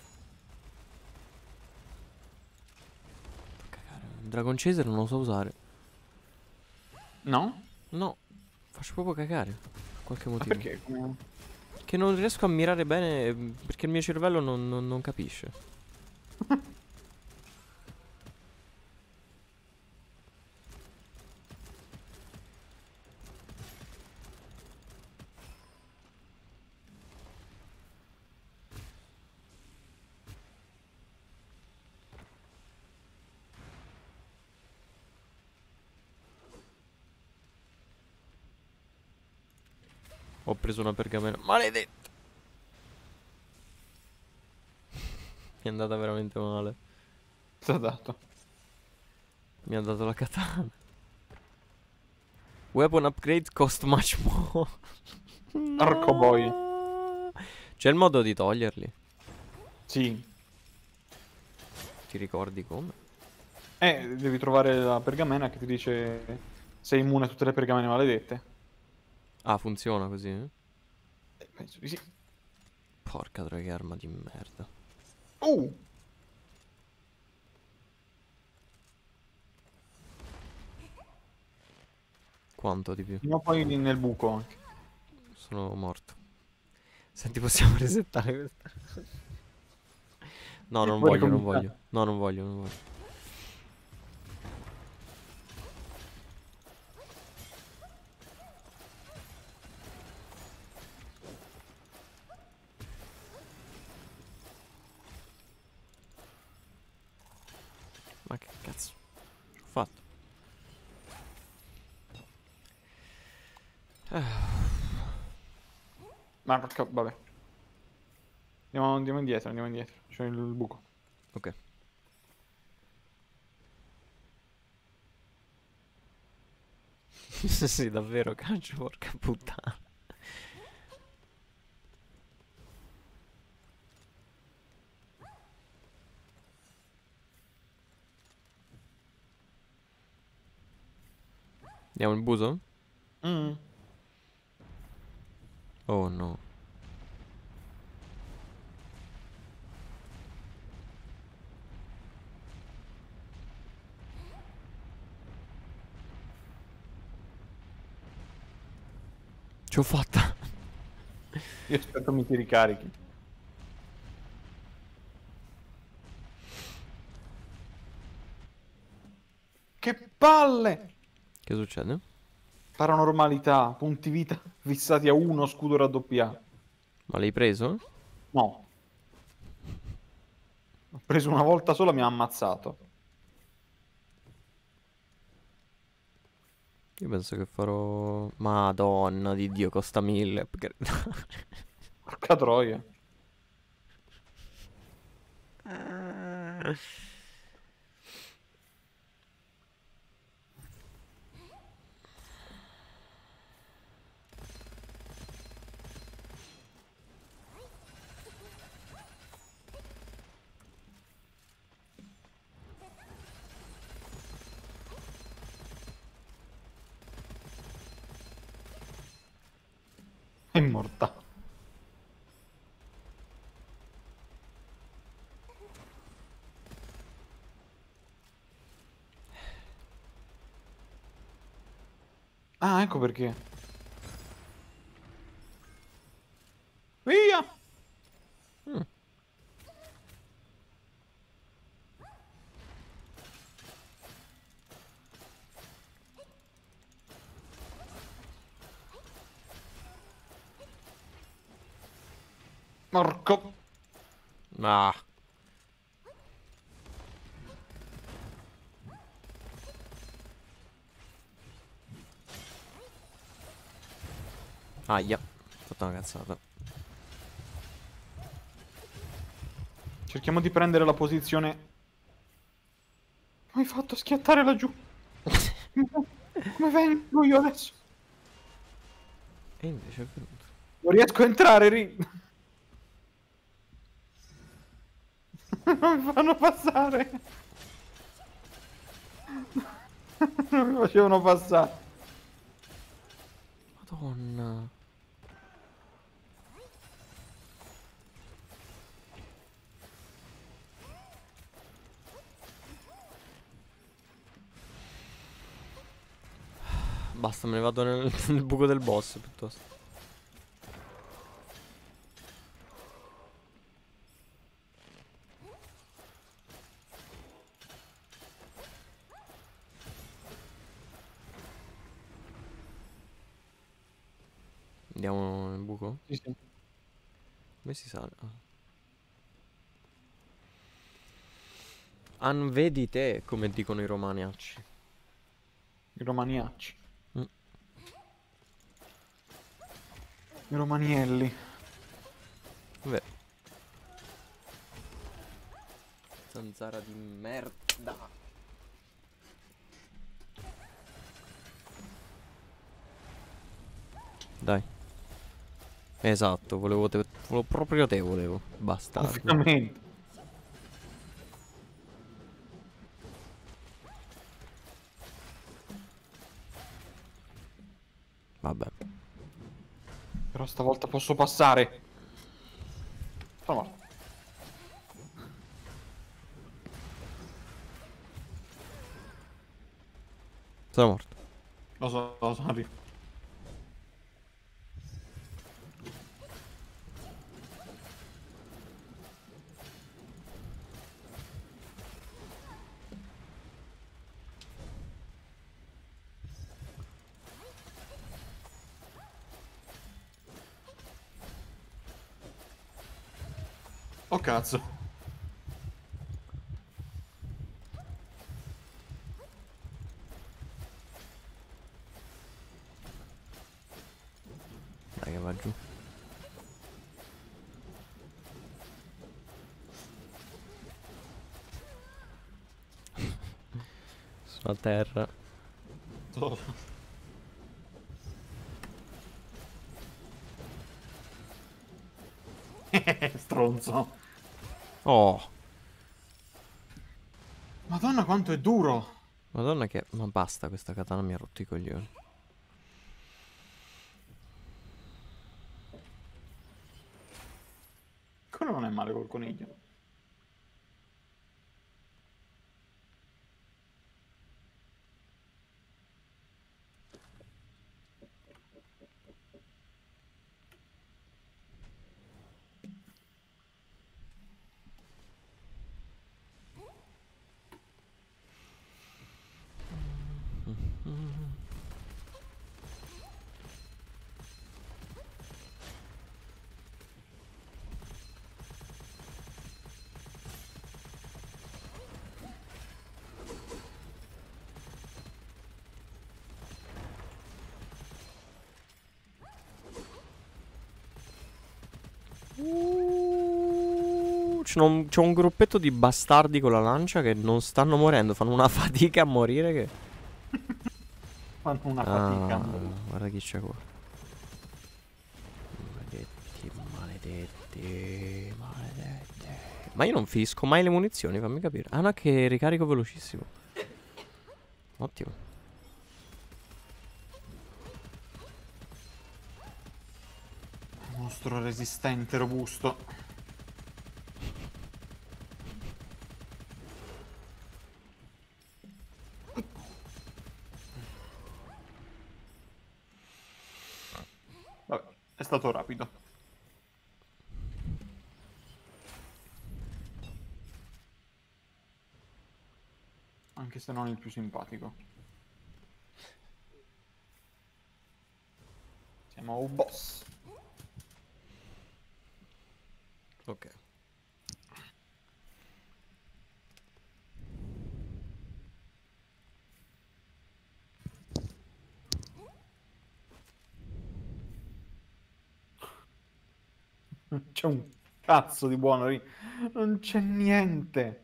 Fa cagare. Il Dragon Chaser non lo so usare. No? No, faccio proprio cagare. Per qualche Ma motivo. perché? Come- Che non riesco a mirare bene mm, perché il mio cervello non, non- non capisce. Ho preso una pergamena. Maledetto! Mi è andata veramente male. Ti ha dato? Mi ha dato la katana. Weapon upgrade cost much more. Porco boia. No. C'è il modo di toglierli. Sì. Ti ricordi come? Eh, devi trovare la pergamena che ti dice sei immune a tutte le pergamene maledette. Ah, funziona così? Eh? Eh, penso di sì. Porca troia, che arma di merda. Uh! Quanto di più? Prima o poi nel buco anche. Sono morto. Senti, possiamo resettare questa? No, non Vuoi voglio, non ricominciare? voglio. No, non voglio, non voglio. Ma che cazzo ho fatto? Ma porca, vabbè. Andiamo, andiamo indietro, andiamo indietro. C'è il buco. Ok. Sì, davvero, caccio, porca puttana. Andiamo il buso? Mm. Oh no. Ce l'ho fatta. Io aspetto mi ti ricarichi. Che palle! Che succede? Paranormalità, punti vita fissati a uno, scudo raddoppiato. Ma l'hai preso? No. Ho preso una volta sola, mi ha ammazzato. Io penso che farò... Madonna di Dio, costa mille upgradare. Porca troia. È morta. Ah, ecco perché. Via! Mm. Porco. Ah. Aia. Ho fatto una cazzata. Cerchiamo di prendere la posizione. Mi hai fatto schiattare laggiù. Come vengo io adesso? E invece è venuto. Non riesco a entrare, Ri. Non mi fanno passare. Non mi facevano passare. Madonna. Basta, me ne vado nel, nel buco del boss piuttosto. Andiamo nel buco? Sì, sì. Come si sale? Ah. Anvedi te, come dicono i romaniacci. I romaniacci. Mm. I romanielli. Vabbè. Zanzara di merda. Dai. Esatto, volevo te, volevo proprio te, volevo. Bastardo. Ovviamente. Vabbè. Però stavolta posso passare. Sono morto. Sono morto. Lo so, lo so, arrivo. Oh cazzo. Dai che va giù. Sono a terra. Oh. Stronzo. Oh. Madonna quanto è duro. Madonna che... Ma basta, questa katana mi ha rotto i coglioni. Quello non è male col coniglio. Uh, c'è un, c'è un gruppetto di bastardi con la lancia che non stanno morendo, fanno una fatica a morire che... Fanno una Ah, fatica. guarda chi c'è qua. Maledetti, maledetti, maledetti. Ma io non finisco mai le munizioni, fammi capire. Ah no, che ricarico velocissimo. Ottimo. Mostro resistente, robusto. Vabbè, è stato rapido. Anche se non il più simpatico. Siamo a un boss. Ok. Non c'è un cazzo di buono lì. Non c'è niente.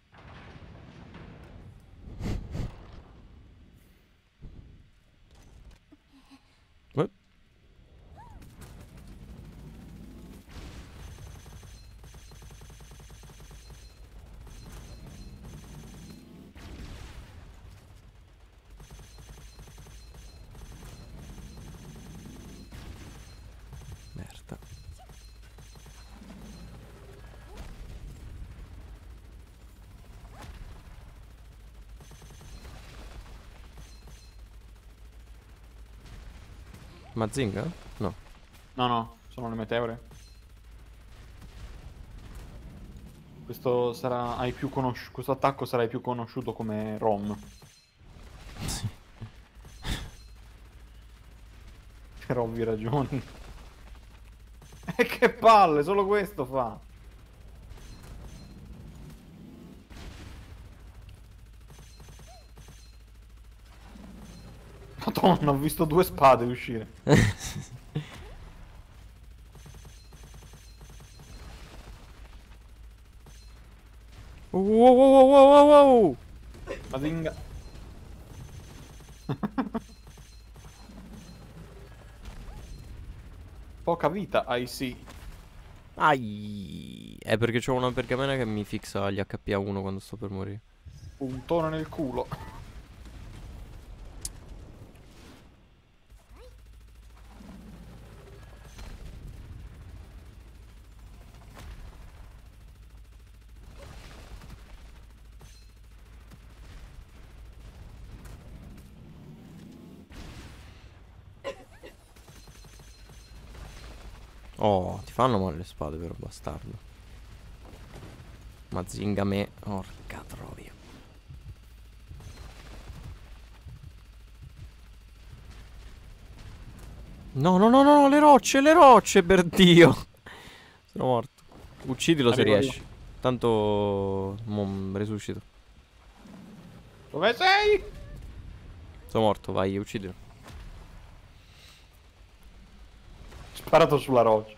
Eh. Merda. Mazinga? No. No, no, sono le meteore. Questo sarà ai più conosciuto. Questo attacco sarà ai più conosciuto come Rom. Sì. Per ovvie ragioni. E che palle, solo questo fa. Madonna, ho visto due spade uscire. Wow, wow, wow, wow, wow. Mazinga. Poca vita, I see. Ai. È perché c'ho una pergamena che mi fixa gli H P a uno quando sto per morire. Puntone nel culo. Oh, ti fanno male le spade, vero bastardo. Mazinga me. Porca troia. No, no, no, no, le rocce, le rocce, per Dio. Sono morto. Uccidilo se Arrivo io. riesci. Tanto... Mo resuscito. Dove sei? Sono morto, vai, uccidilo. Sparato sulla roccia.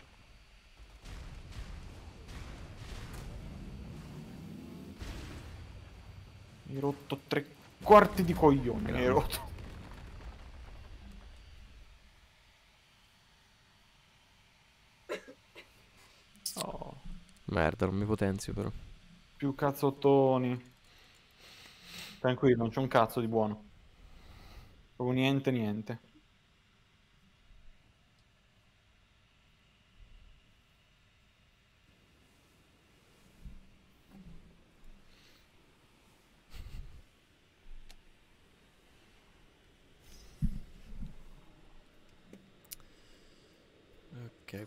Mi hai rotto tre quarti di coglione. Mi hai rotto. Oh, Merda, non mi potenzio però. più cazzottoni. Tranquillo, non c'è un cazzo di buono. Proprio niente, niente. Ok.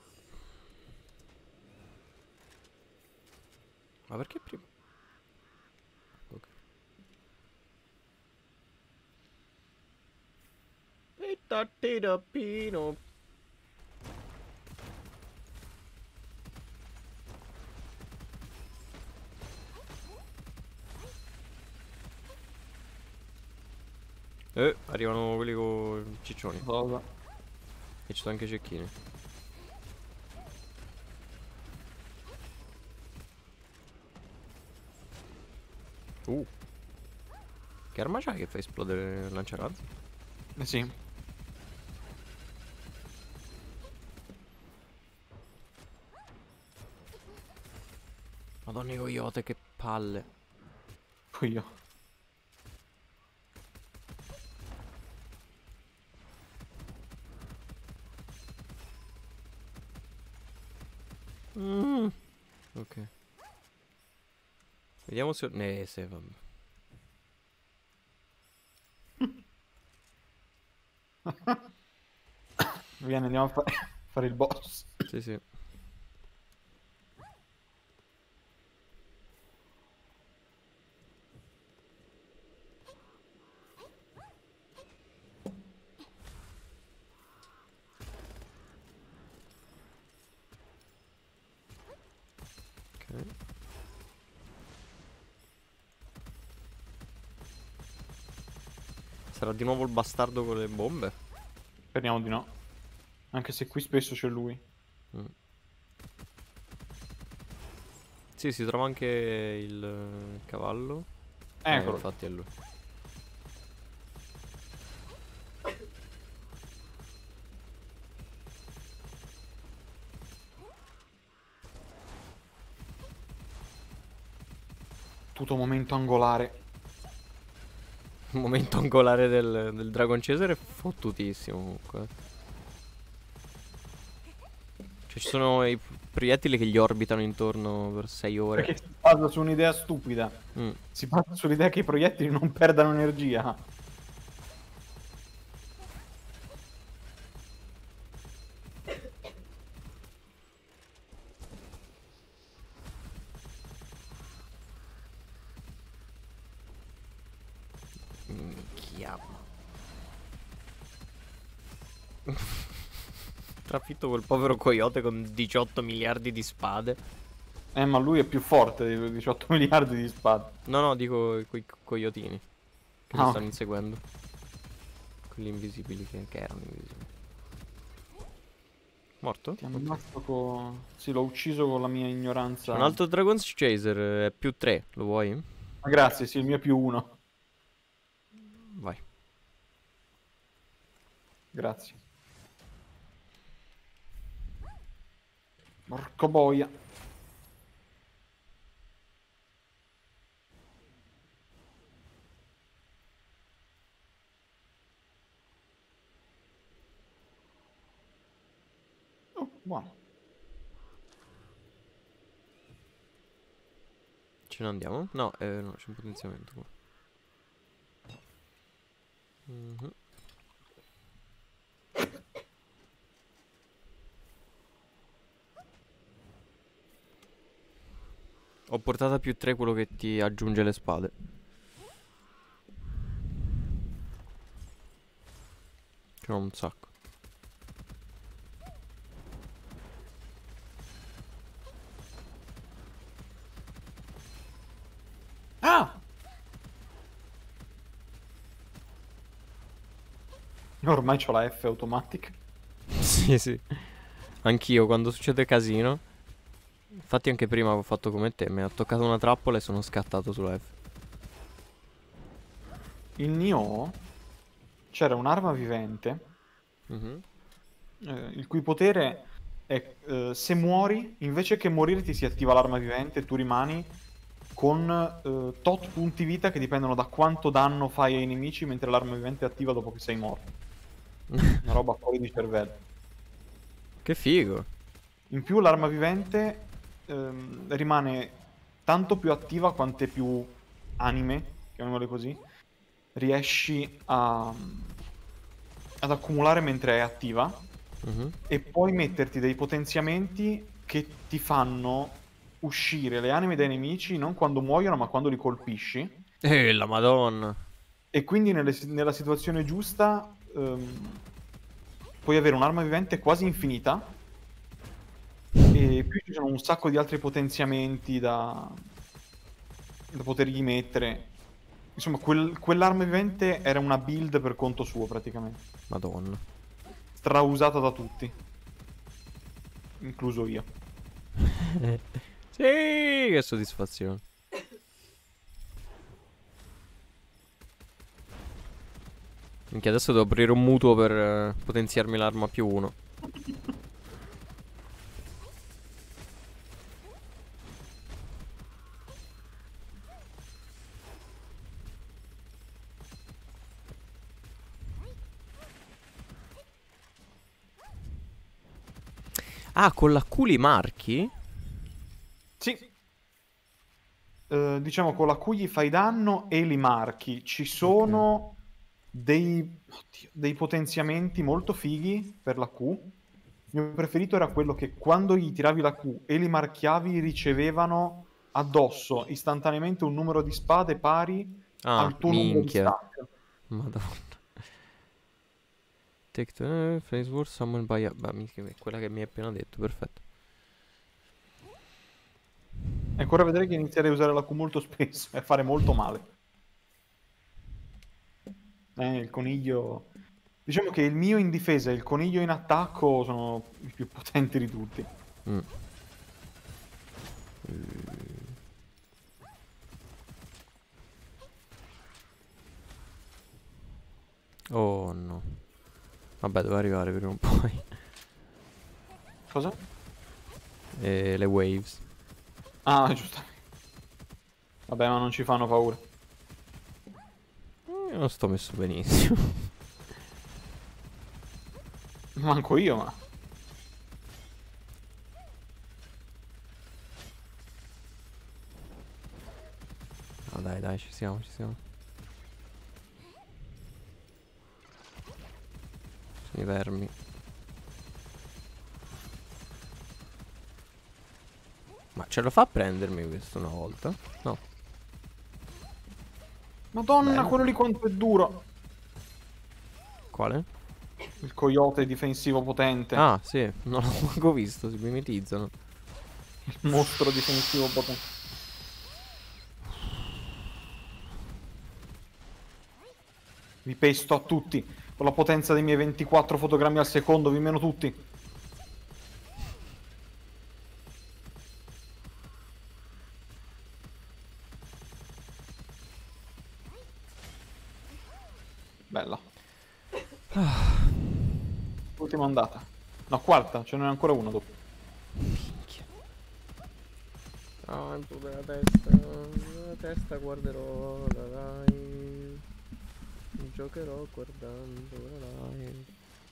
Ma perché prima? Ok. Pino. Eh, arrivano quelli con ciccioni. Cosa? E ci sono anche i cecchini. Uh. Che arma c'hai che fa esplodere il lanciarazzi? Eh sì. Madonna coyote, che palle. Poi io. Mm. Ok. Vediamo se... Eh, se vabbè. Vieni, andiamo a fa fare il boss. Sì, sì. Ok. Sarà di nuovo il bastardo con le bombe? Speriamo di no. Anche se qui spesso c'è lui. Mm. Sì, si trova anche il eh, cavallo. Eccolo. Eh, infatti è lui. Tutto momento angolare. Il momento angolare del, del Dragon Caesar è fottutissimo comunque. Cioè ci sono i proiettili che gli orbitano intorno per sei ore. Perché si basa su un'idea stupida. Mm. Si basa sull'idea che i proiettili non perdano energia. Minchia. Trafitto quel povero coyote con diciotto miliardi di spade. Eh, ma lui è più forte dei diciotto miliardi di spade. No, no, dico quei coyotini che lo Ah, stanno ok. inseguendo. Quelli invisibili che, che erano invisibili. Morto? Ti ammazzo con... Sì, l'ho ucciso con la mia ignoranza. Un altro Dragon's Chaser è più tre, lo vuoi? Ma grazie, sì, il mio è più uno. Vai. Grazie. Porco boia. Oh, buono. Ce ne andiamo? No, eh, no, c'è un potenziamento qua. Mhm. Ho portato a più tre quello che ti aggiunge le spade. Che ho un sacco. Ah! Ormai c'ho la F automatica. Sì, sì. Anch'io quando succede casino. Infatti anche prima avevo fatto come te. Mi ha toccato una trappola e sono scattato sulla F. In Nioh c'era un'arma vivente Mhm. eh, il cui potere è eh, se muori, invece che morire ti si attiva l'arma vivente e tu rimani con eh, tot punti vita che dipendono da quanto danno fai ai nemici mentre l'arma vivente è attiva dopo che sei morto. Una roba fuori di cervello. Che figo. In più l'arma vivente ehm, rimane tanto più attiva quante più anime, chiamiamole così, riesci a, ad accumulare mentre è attiva Mhm. e puoi metterti dei potenziamenti che ti fanno uscire le anime dai nemici non quando muoiono ma quando li colpisci Eh, la madonna. e quindi nelle- nella situazione giusta ehm, puoi avere un'arma vivente quasi infinita e più ci sono un sacco di altri potenziamenti da, da potergli mettere. Insomma, quel- quell'arma vivente era una build per conto suo praticamente, Madonna. strausata da tutti, incluso io. Sì, che soddisfazione. Minchia, adesso devo aprire un mutuo per eh, potenziarmi l'arma più uno. Ah, con la Q li marchi? Sì. Eh, diciamo con la cui gli fai danno e li marchi. Ci sono dei, oddio, dei potenziamenti molto fighi per la Q. Il mio preferito era quello che quando gli tiravi la Q e li marchiavi ricevevano addosso istantaneamente un numero di spade pari Ah, al tuo numero di minchia. stack. Madonna. Take the face word summon by a... Beh, minchia, quella che mi hai appena detto, perfetto. È ancora a vedere che inizierei a usare la Q molto spesso e a fare molto male. Eh, il coniglio... Diciamo che il mio in difesa e il coniglio in attacco sono i più potenti di tutti. Mm. Oh no. Vabbè, devo arrivare prima o poi. Cosa? E le waves. Ah, giustamente. Vabbè, ma non ci fanno paura. Io non sto messo benissimo. Manco io, ma... No, dai, dai, ci siamo, ci siamo. Sono i vermi. Ma ce lo fa a prendermi questo una volta? No. Madonna, Bene. quello lì quanto è duro. Quale? Il coyote difensivo potente. Ah, sì, non l'ho manco visto, si mimetizzano. Il mostro difensivo potente. Vi pesto a tutti. Con la potenza dei miei ventiquattro fotogrammi al secondo, vi meno tutti. Bella. Ultima andata. No, quarta, ce n'è ancora una dopo. Minchia. Ah, tu della testa. Della testa guarderò la live. Giocherò guardando la live.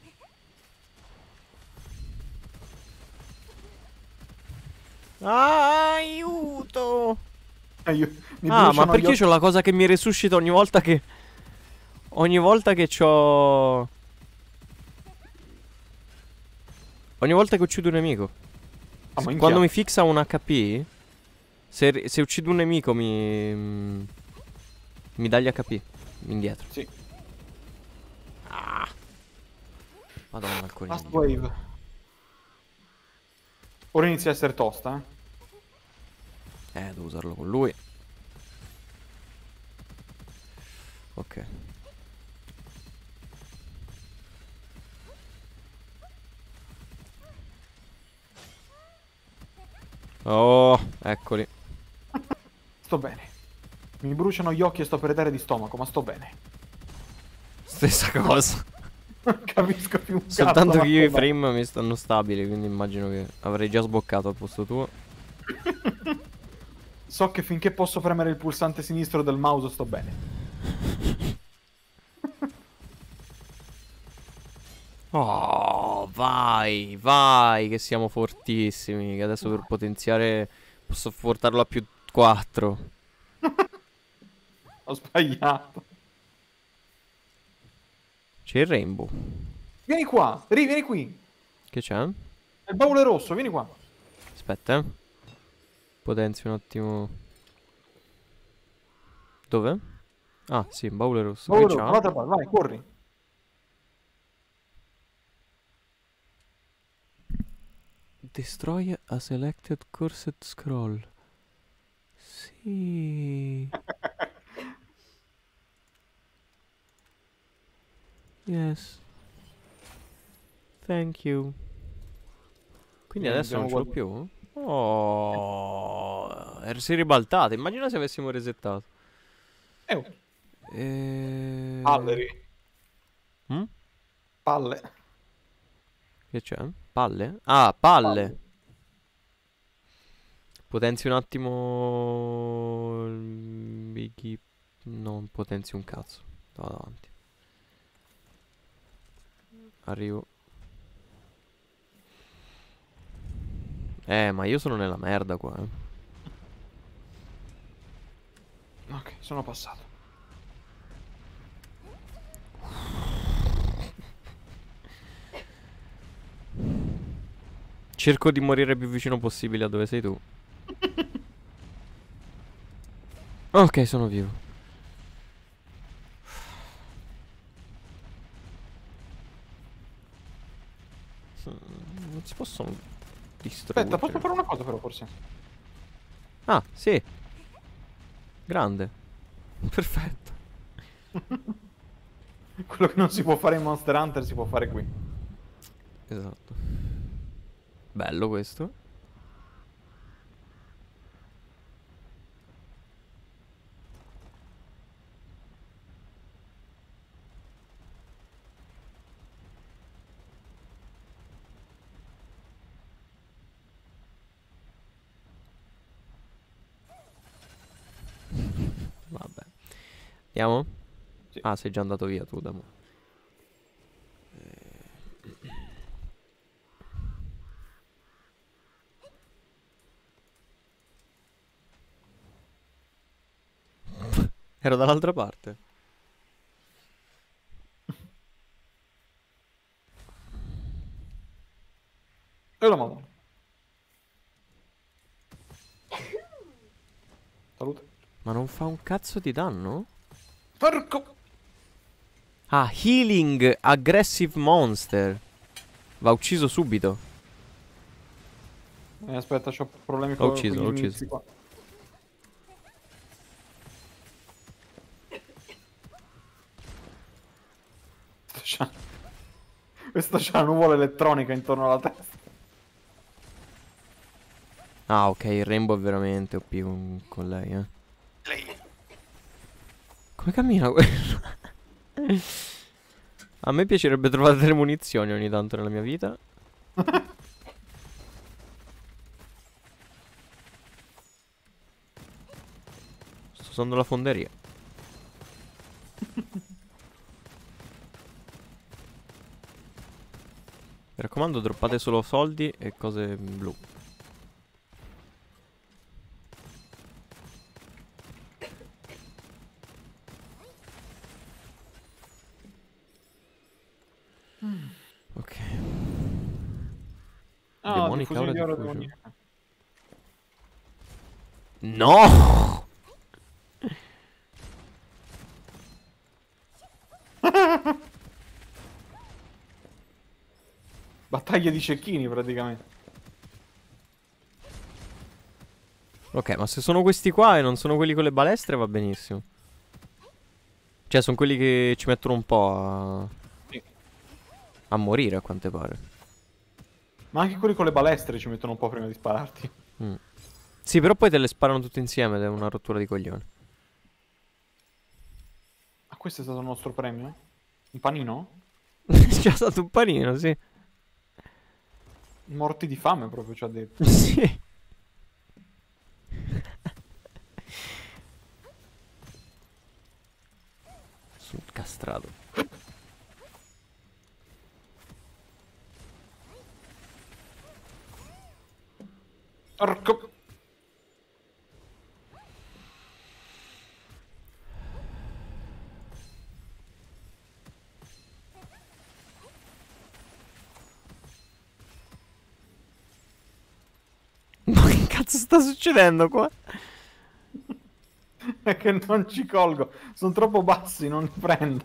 Ah, aiuto! Eh, io, mi Ah, ma bruciano perché gli io c'ho la cosa che mi resuscita ogni volta che... Ogni volta che c'ho... Ogni volta che uccido un nemico. Ah, ma Quando minchia. mi fixa un H P, se, se uccido un nemico mi... Mi dà gli H P indietro. Sì. Ah. Madonna il Last coniglio. wave. Ora inizia a essere tosta, eh. Eh, devo usarlo con lui. Ok. Oh, eccoli. Sto bene. Mi bruciano gli occhi e sto per edere di stomaco, ma sto bene. Stessa cosa. Non capisco più un cazzo. Soltanto ma che io i com'è. frame mi stanno stabili, quindi immagino che avrei già sboccato al posto tuo. So che finché posso premere il pulsante sinistro del mouse sto bene. Oh, vai, vai, che siamo fortissimi. Che adesso per potenziare posso portarlo a più quattro. Ho sbagliato. C'è il rainbow. Vieni qua, Ri, vieni qui. Che c'è? È il baule rosso, vieni qua. Aspetta, eh. Potenzio un attimo. Dove? Ah, sì, baule rosso. Baule Che rosso, c'ha? l'altra parte, vai, corri. Destroy a selected cursed scroll. Sì. Yes. Thank you. Quindi Eh, adesso non ce l'ho abbiamo più? Oh, er- si è ribaltata. Immagina se avessimo resettato. Eh, E... palle, Ri. Mm? Palle. Che c'è? Palle? Ah, palle. Palle. Potenzio un attimo... il Biggie... Non potenzio un cazzo. Vado avanti. Arrivo. Eh, ma io sono nella merda qua, eh. Ok, sono passato. Cerco di morire più vicino possibile a dove sei tu. Ok, sono vivo. Non si possono distruggere. Aspetta, posso fare una cosa però forse. Ah, sì. Grande. Perfetto. Quello che non si può fare in Monster Hunter si può fare qui. Esatto. Bello questo. Vabbè. Andiamo? Sì. Ah, sei già andato via tu, Damo. Ero dall'altra parte. E la madonna. Salute. Ma non fa un cazzo di danno? Porco. Ah, Healing Aggressive Monster. Va ucciso subito. Eh, aspetta, ho problemi L'ho con ucciso, con l'ho gli ucciso. inizi qua. Sto c'ha- Questo c'ha una nuvola elettronica intorno alla testa. Ah, ok, il Rainbow è veramente O P con, con lei, eh. Come cammina quello? A me piacerebbe trovare delle munizioni ogni tanto nella mia vita. Sto usando la fonderia. Mi raccomando, droppate solo soldi e cose blu. Ok. Ah, Demonic diffusione Aura di oro Diffusion. demoniaca. No! Battaglia di cecchini praticamente. Ok, ma se sono questi qua e non sono quelli con le balestre va benissimo. Cioè, sono quelli che ci mettono un po' a... Sì. a morire, a quante pare. Ma anche quelli con le balestre ci mettono un po' prima di spararti. Mm. Sì, però poi te le sparano tutte insieme ed è una rottura di coglioni. Ah, questo è stato il nostro premio? Un panino? C'è stato un panino, sì. Morti di fame proprio ci ha detto. Sì. Sul castrato. Porco. Ma che cazzo sta succedendo qua? È che non ci colgo. Sono troppo bassi, non li prendo.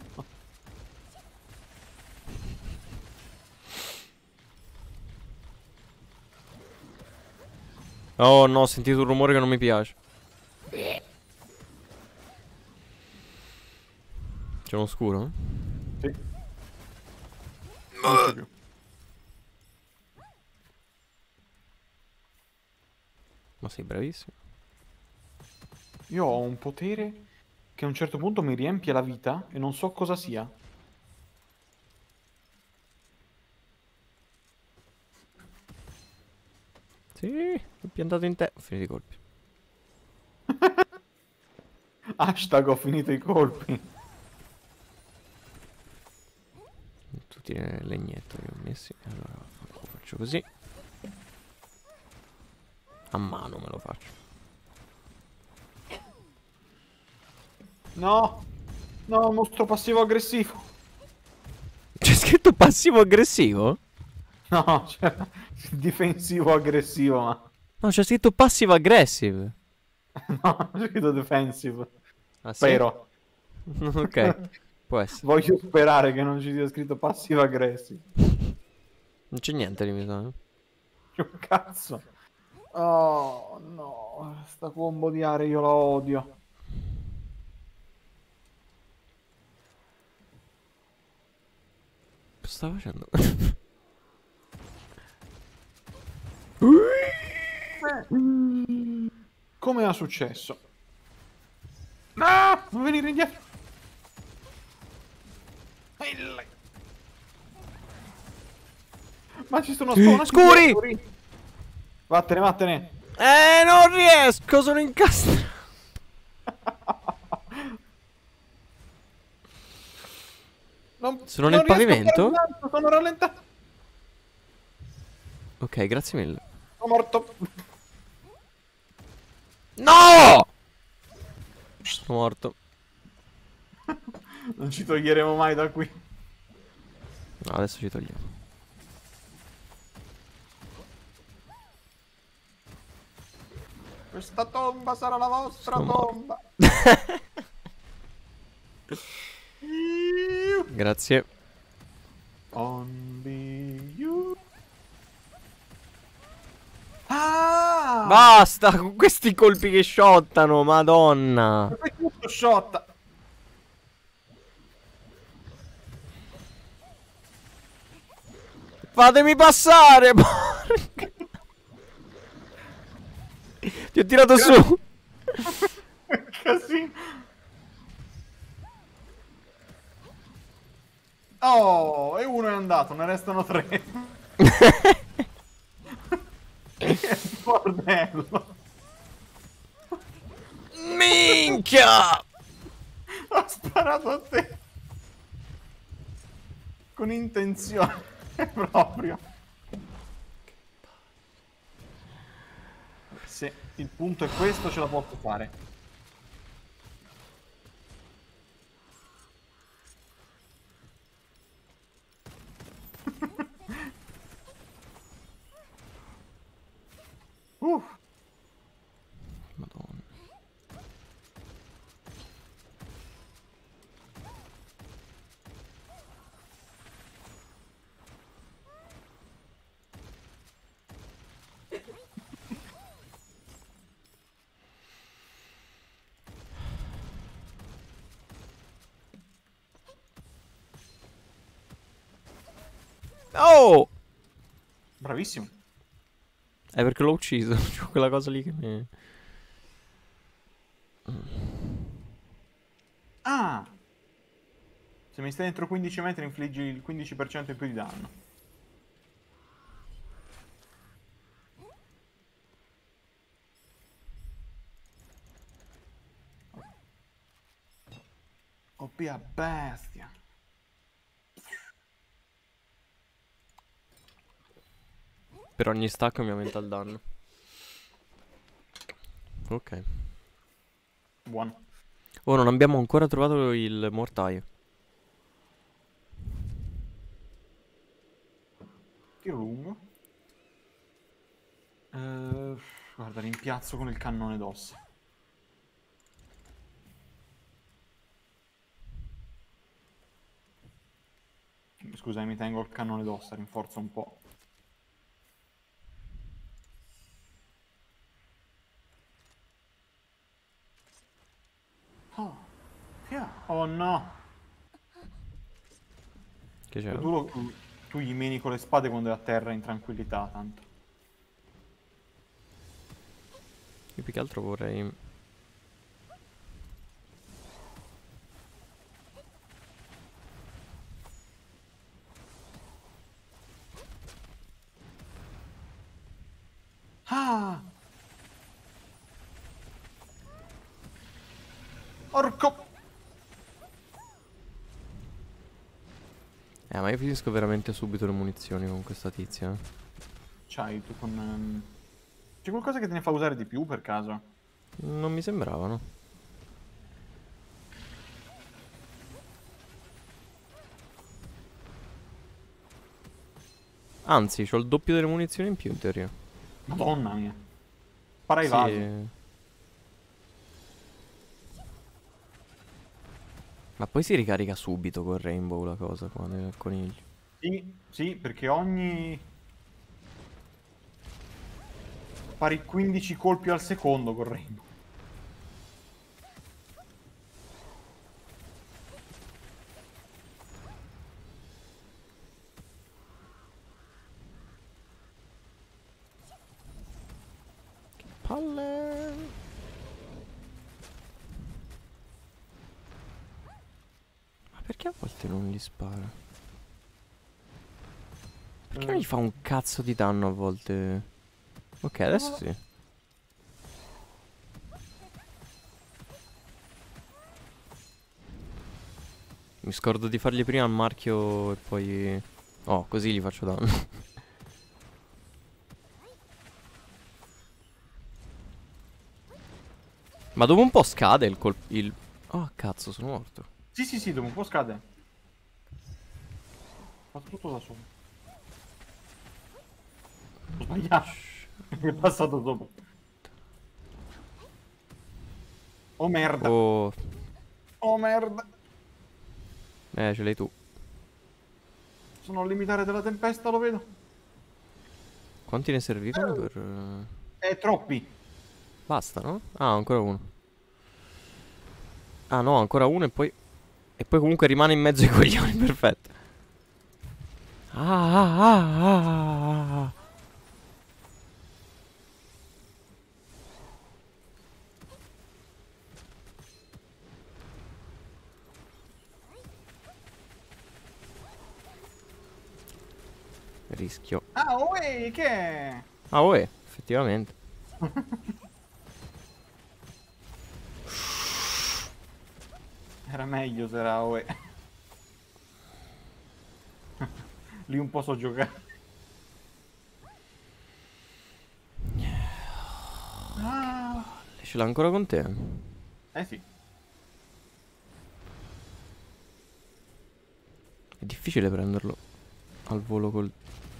Oh no, ho sentito un rumore che non mi piace. C'è uno scuro? Sì. Non c'è più. Ma sei bravissimo. Io ho un potere che a un certo punto mi riempie la vita e non so cosa sia. Sì, ho piantato in te. Ho finito i colpi. Hashtag ho finito i colpi. Tutti i legnetto che ho messi. Allora lo faccio così. A mano me lo faccio. No. No, mostro passivo aggressivo. C'è scritto passivo aggressivo? No, cioè, difensivo aggressivo, ma... No, c'è scritto passive aggressive. No, c'è scritto defensive. Ah, sì? Spero. Ok, può essere. Voglio sperare che non ci sia scritto passivo aggressivo. Non c'è niente lì, mi sa. Che cazzo. Oh, no. Sta combo di aree io la odio. Cosa sta facendo? Come ha successo? No! Non venire indietro! Ma ci sono spawn anche Scuri! dietro. Vattene, vattene! Eh, non riesco, sono incastrato. Non, Sono non nel riesco a pavimento? fare tanto, sono rallentato! Ok, grazie mille. Sono morto! No! Sono morto. Non ci toglieremo mai da qui. No, adesso ci togliamo. Questa tomba sarà la vostra Sono morto. tomba! Iuh. Grazie. Only you. Ah! Basta con questi colpi che shottano, madonna. Ma è tutto shotta. Fatemi passare, porca. Ti ho tirato su. Casino. Oh, e uno è andato, ne restano tre. Che bordello. Minchia. Ho sparato a te. Con intenzione, proprio. Se il punto è questo, ce la posso fare. uh. Madonna. Oh! Bravissimo. È perché l'ho ucciso. C'ho quella cosa lì che mi... Ah! Se mi stai dentro quindici metri infliggi il quindici per cento in più di danno. Oh, pia bestia. Per ogni stacco mi aumenta il danno. Ok. Buono. Oh, non abbiamo ancora trovato il mortaio. Tiro lungo. Uh, guarda, rimpiazzo con il cannone d'ossa. Scusa, mi tengo il cannone d'ossa, rinforzo un po'. Oh, yeah. Oh no! Che c'è? Tu, lo, tu gli meni con le spade quando è a terra in tranquillità, tanto. Io più che altro vorrei... Ah! Orco! Eh, ma io finisco veramente subito le munizioni con questa tizia. eh. C'hai tu con... ehm, C'è qualcosa che te ne fa usare di più per caso? Non mi sembravano. Anzi, c'ho il doppio delle munizioni in più in teoria. Madonna mia. Spara i Sì. vasi. Ma poi si ricarica subito con Rainbow la cosa qua del coniglio. Sì, sì, perché ogni... Spari quindici colpi al secondo con Rainbow. Palle. Ma perché a volte non gli spara? Perché non gli fa un cazzo di danno a volte? Ok, adesso sì. Mi scordo di fargli prima il marchio e poi... Oh, così gli faccio danno. Ma dopo un po' scade il colpo... Il... Oh, cazzo, sono morto. Sì, sì, sì, dopo un po' scade. Ho fatto tutto da solo. Ho sbagliato. Mi è passato dopo. Oh merda. Oh... Oh merda. Eh, ce l'hai tu. Sono al limitare della tempesta, lo vedo. Quanti ne servivano per... eh, Eh, troppi. Basta, no? Ah, ancora uno. Ah no, ancora uno e poi... E poi comunque rimane in mezzo ai coglioni, perfetto. Ah, ah, ah, ah, ah. Rischio. Ah, uè, che è? Ah, uè, effettivamente. Era meglio se era uè. Lì un po' so giocare. Ah. Ce l'ha ancora con te? Eh sì. È difficile prenderlo al volo col...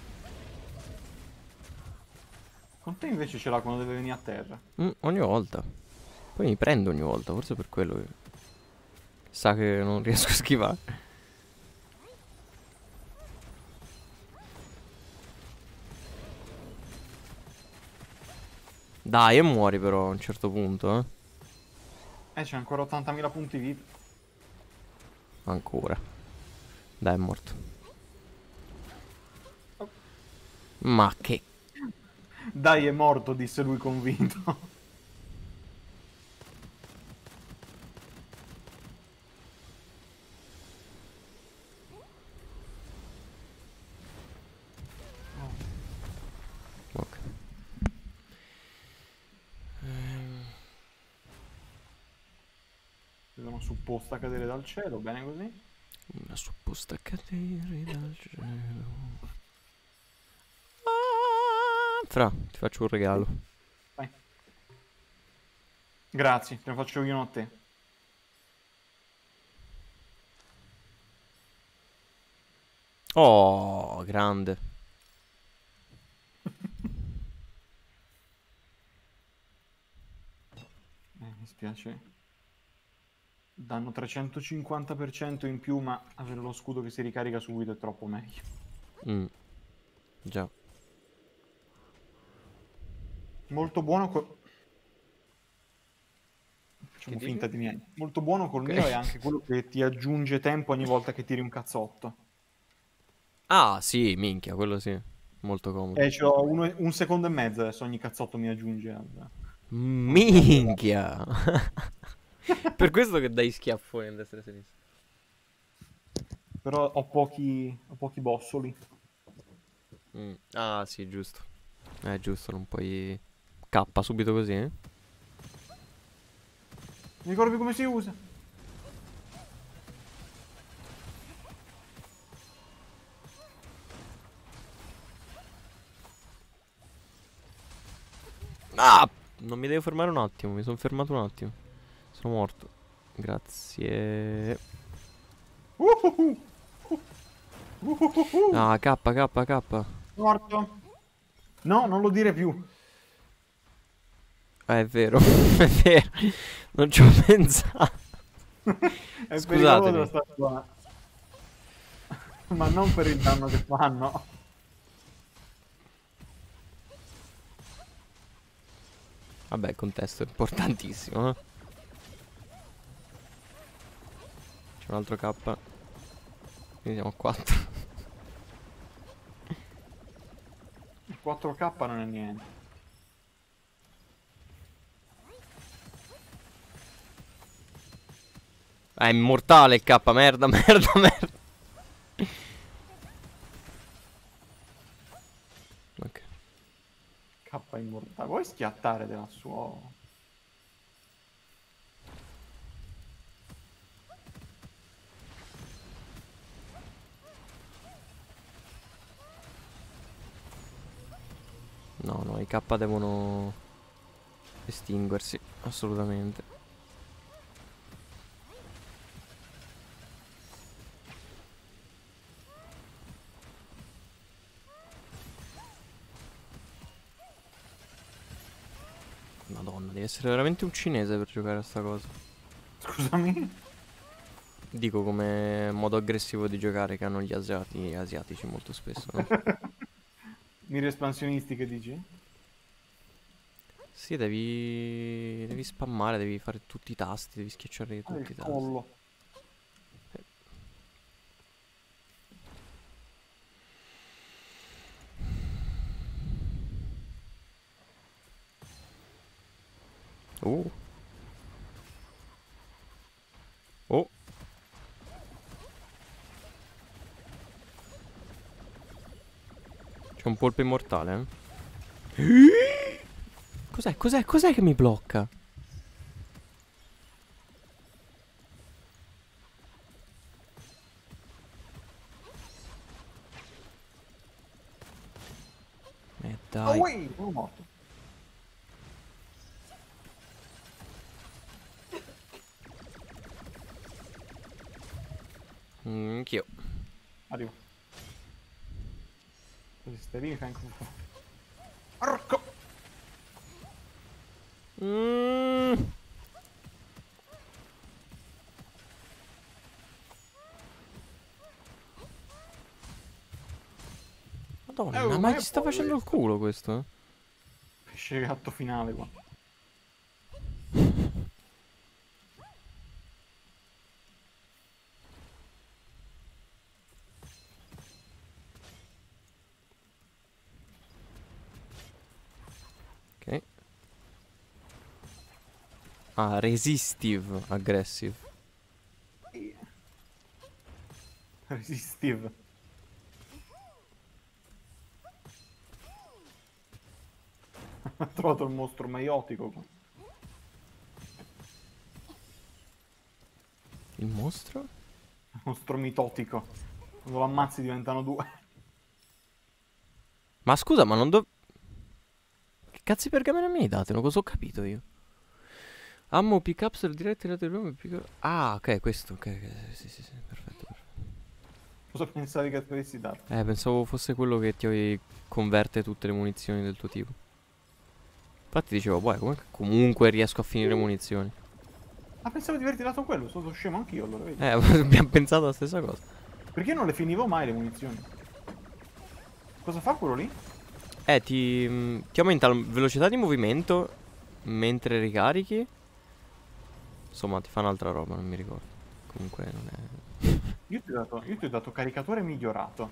Con te invece ce l'ha quando deve venire a terra. Mm, ogni volta. Poi mi prende ogni volta, forse per quello che... Sa che non riesco a schivare. Dai, e muori però a un certo punto, eh. Eh, c'è ancora ottantamila punti vita. Ancora. Dai, è morto. Ma che... Dai, è morto, disse lui convinto. Ok. Sono supposta a cadere dal cielo, bene così. Una supposta cadere dal cielo. Ah, Fra, ti faccio un regalo. Vai. Grazie, te lo faccio io, non a te. Oh, grande. Eh, mi spiace. Danno trecentocinquanta per cento in più, ma avere lo scudo che si ricarica subito è troppo meglio. Mm. Già. Molto buono col... Facciamo Che finta dici? di niente. Molto buono col Ok. mio è anche quello che ti aggiunge tempo ogni volta che tiri un cazzotto. Ah, sì, minchia, quello sì. Molto comodo. Eh, c'ho uno- un secondo e mezzo adesso ogni cazzotto mi aggiunge. al- Minchia. Per questo che dai schiaffoni a destra e a sinistra. Però ho pochi, ho pochi bossoli. Mm. Ah, sì, giusto. Eh, giusto, non puoi... K subito così, eh? Mi ricordo più come si usa. Ah! Non mi devo fermare un attimo, mi sono fermato un attimo. Sono morto. Grazie. Uhuhu. Uhuhuhu. Ah, K, K, K. Morto. No, non lo dire più. Ah, è vero, è vero. Non ci ho pensato. È Scusatemi. pericoloso sta qua. Ma non per il danno che fanno. Vabbè, il contesto è importantissimo, eh. C'è un altro K. Quindi siamo a quattro. Il quattro K non è niente. È immortale il K, merda, merda, merda. Ok. K immortale. Vuoi schiattare della sua... No, no, i K devono estinguersi, assolutamente. Madonna, devi essere veramente un cinese per giocare a sta cosa. Scusami? Dico come modo aggressivo di giocare che hanno gli asiati, asiatici molto spesso, no? Mire espansionisti che dici? Sì, devi... devi spammare, devi fare tutti i tasti, devi schiacciare Ah, tutti il i tasti. collo. Oh. Oh. C'è un polpo immortale, eh? Cos'è? Cos'è? Cos'è che mi blocca? Eh Oh, dai. wait, sono morto. Mm, anch'io. Arrivo. Così stai lì, mi fai anche un po'. Porco! Mm. Madonna, Eh, ma ma ci è sta poi facendo il questo. culo questo? Pesce gatto finale qua. Ok. Ah, resistive aggressive. Resistive. Ha trovato il mostro maiotico qua. Il mostro? Il mostro mitotico. Quando lo ammazzi diventano due. Ma scusa, ma non dov... Che cazzo di pergamene mi hai dato? Non cosa ho capito io. Ammo pick up sul diretto pick up... Ah, ok, questo, ok, ok, sì, sì, sì, perfetto, perfetto. Cosa pensavi che dovessi dare? Eh, pensavo fosse quello che ti converte tutte le munizioni del tuo tipo. Infatti dicevo, boh, come comunque riesco a finire munizioni. Ah, pensavo di averti dato quello, sono scemo anch'io allora, vedi? Eh, abbiamo pensato la stessa cosa. Perché non le finivo mai le munizioni? Cosa fa quello lì? Eh, ti, mm, ti aumenta la velocità di movimento mentre ricarichi. Insomma, ti fa un'altra roba, non mi ricordo. Comunque non è... Io ti ho dato, io ti ho dato caricatore migliorato.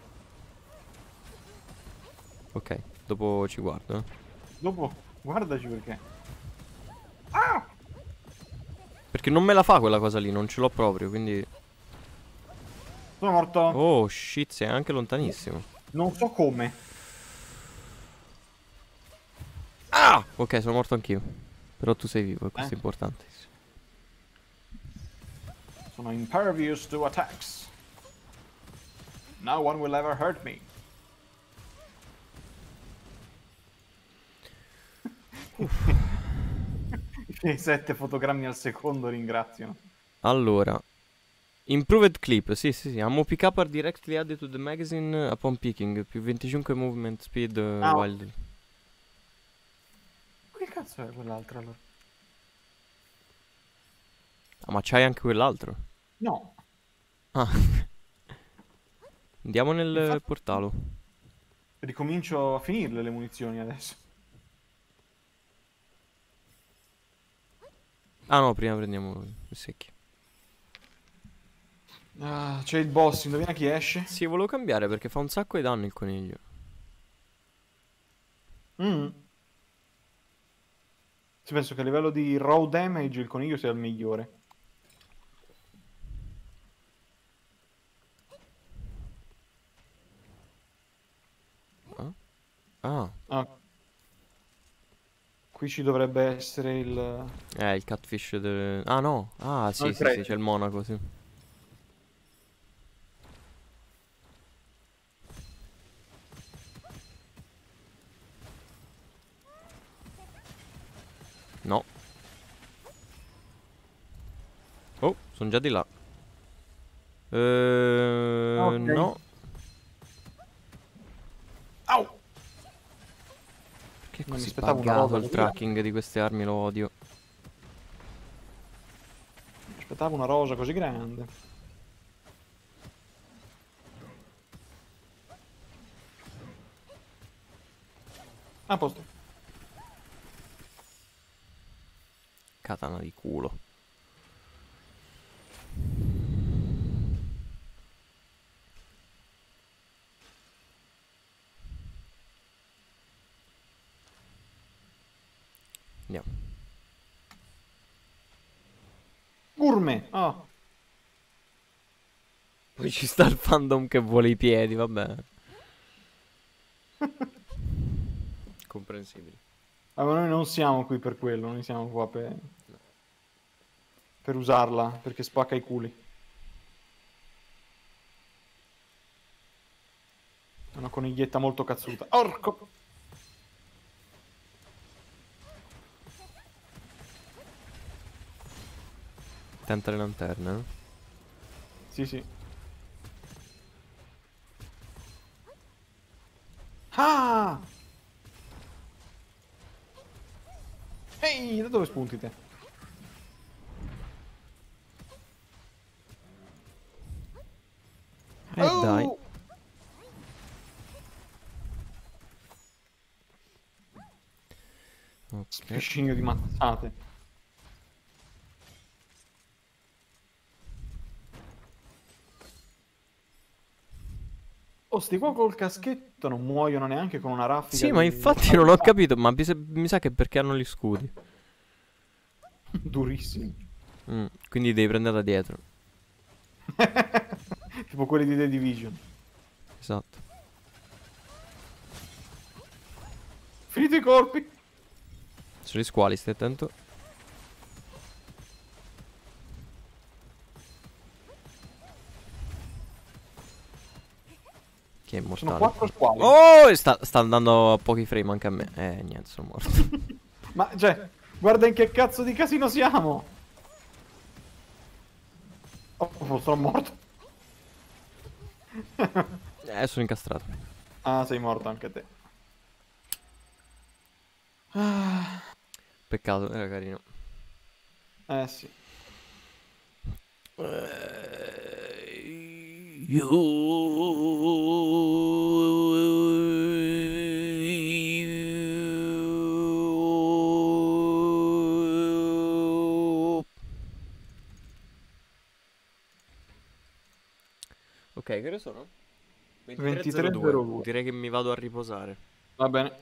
Ok, dopo ci guardo. eh. Dopo, guardaci perché. Ah! Perché non me la fa quella cosa lì, non ce l'ho proprio, quindi... Sono morto. Oh, shit, sei anche lontanissimo. Non so come. Ah! Ok, sono morto anch'io. Però tu sei vivo, e questo Eh? è importante. Sono impervious to attacks. No one will ever hurt me. I sette fotogrammi al secondo ringraziano. Allora, improved clip, sì sì sì, ammo pick up are directly added to the magazine upon picking, più venticinque movement speed uh, Ah, wild. Che cazzo è quell'altra allora? Ah, ma c'hai anche quell'altro? No. Ah. Andiamo nel Infatti- portalo. Ricomincio a finirle le munizioni adesso. Ah no, prima prendiamo i secchi. Ah, c'è il boss, indovina chi esce? Sì, volevo cambiare perché fa un sacco di danno il coniglio. Mm. Ci penso che a livello di raw damage il coniglio sia il migliore. Ah? Ah, Ah. Qui ci dovrebbe essere il... eh, il catfish del... Ah no, ah sì il sì sì, prezzo. c'è il monaco, sì. No. Oh, sono già di là. Ehm, Ok. no. Au! Perché è Non mi così aspettavo una buggato roba il così tracking di queste armi, lo odio. Mi aspettavo una rosa così grande. A posto. Katana di culo. Andiamo. Gourmet. Ah. Poi ci sta il fandom che vuole i piedi, vabbè. Comprensibile. Ah, ma noi non siamo qui per quello, noi siamo qua per... per usarla, perché spacca i culi. È una coniglietta molto cazzuta. Orco! Tenta le lanterne, eh? Sì, sì. Ah! Ehi, da dove spunti te? Eh dai. Ok. Spiscigno di mazzate. Oh, sti qua col caschetto non muoiono neanche con una raffica. Sì, ma di- infatti non ho capito, ma mi sa, mi sa che è perché hanno gli scudi. Durissimi. Mm, quindi devi prendere da dietro. Tipo quelli di The Division. Esatto. Finito i colpi. Sono gli squali, stai attento. Che è Sono immortale. quattro squali. Oh, sta, sta andando a pochi frame anche a me. Eh, niente, sono morto. Ma, cioè, guarda in che cazzo di casino siamo. Oh, sono morto. Eh, sono incastrato. Ah, sei morto anche te. Ah, Peccato, era carino. eh sì. Ok, che ore sono? ventitré ventitré zero zero due. due. Direi che mi vado a riposare. Va bene.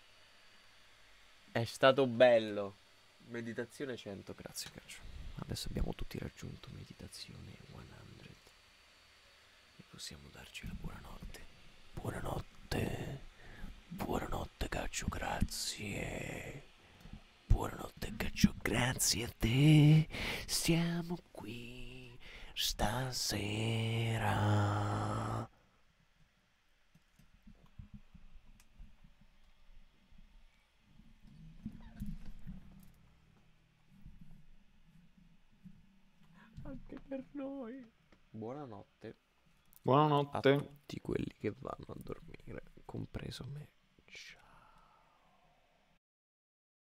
È stato bello. Meditazione cento, grazie Caccio. Adesso abbiamo tutti raggiunto meditazione cento. E possiamo darci la buonanotte. Buonanotte. Buonanotte Caccio, grazie. Buonanotte Caccio, grazie a te. Siamo qui stasera. Anche per noi. Buonanotte a Buonanotte. tutti quelli che vanno a dormire, compreso me. Ciao.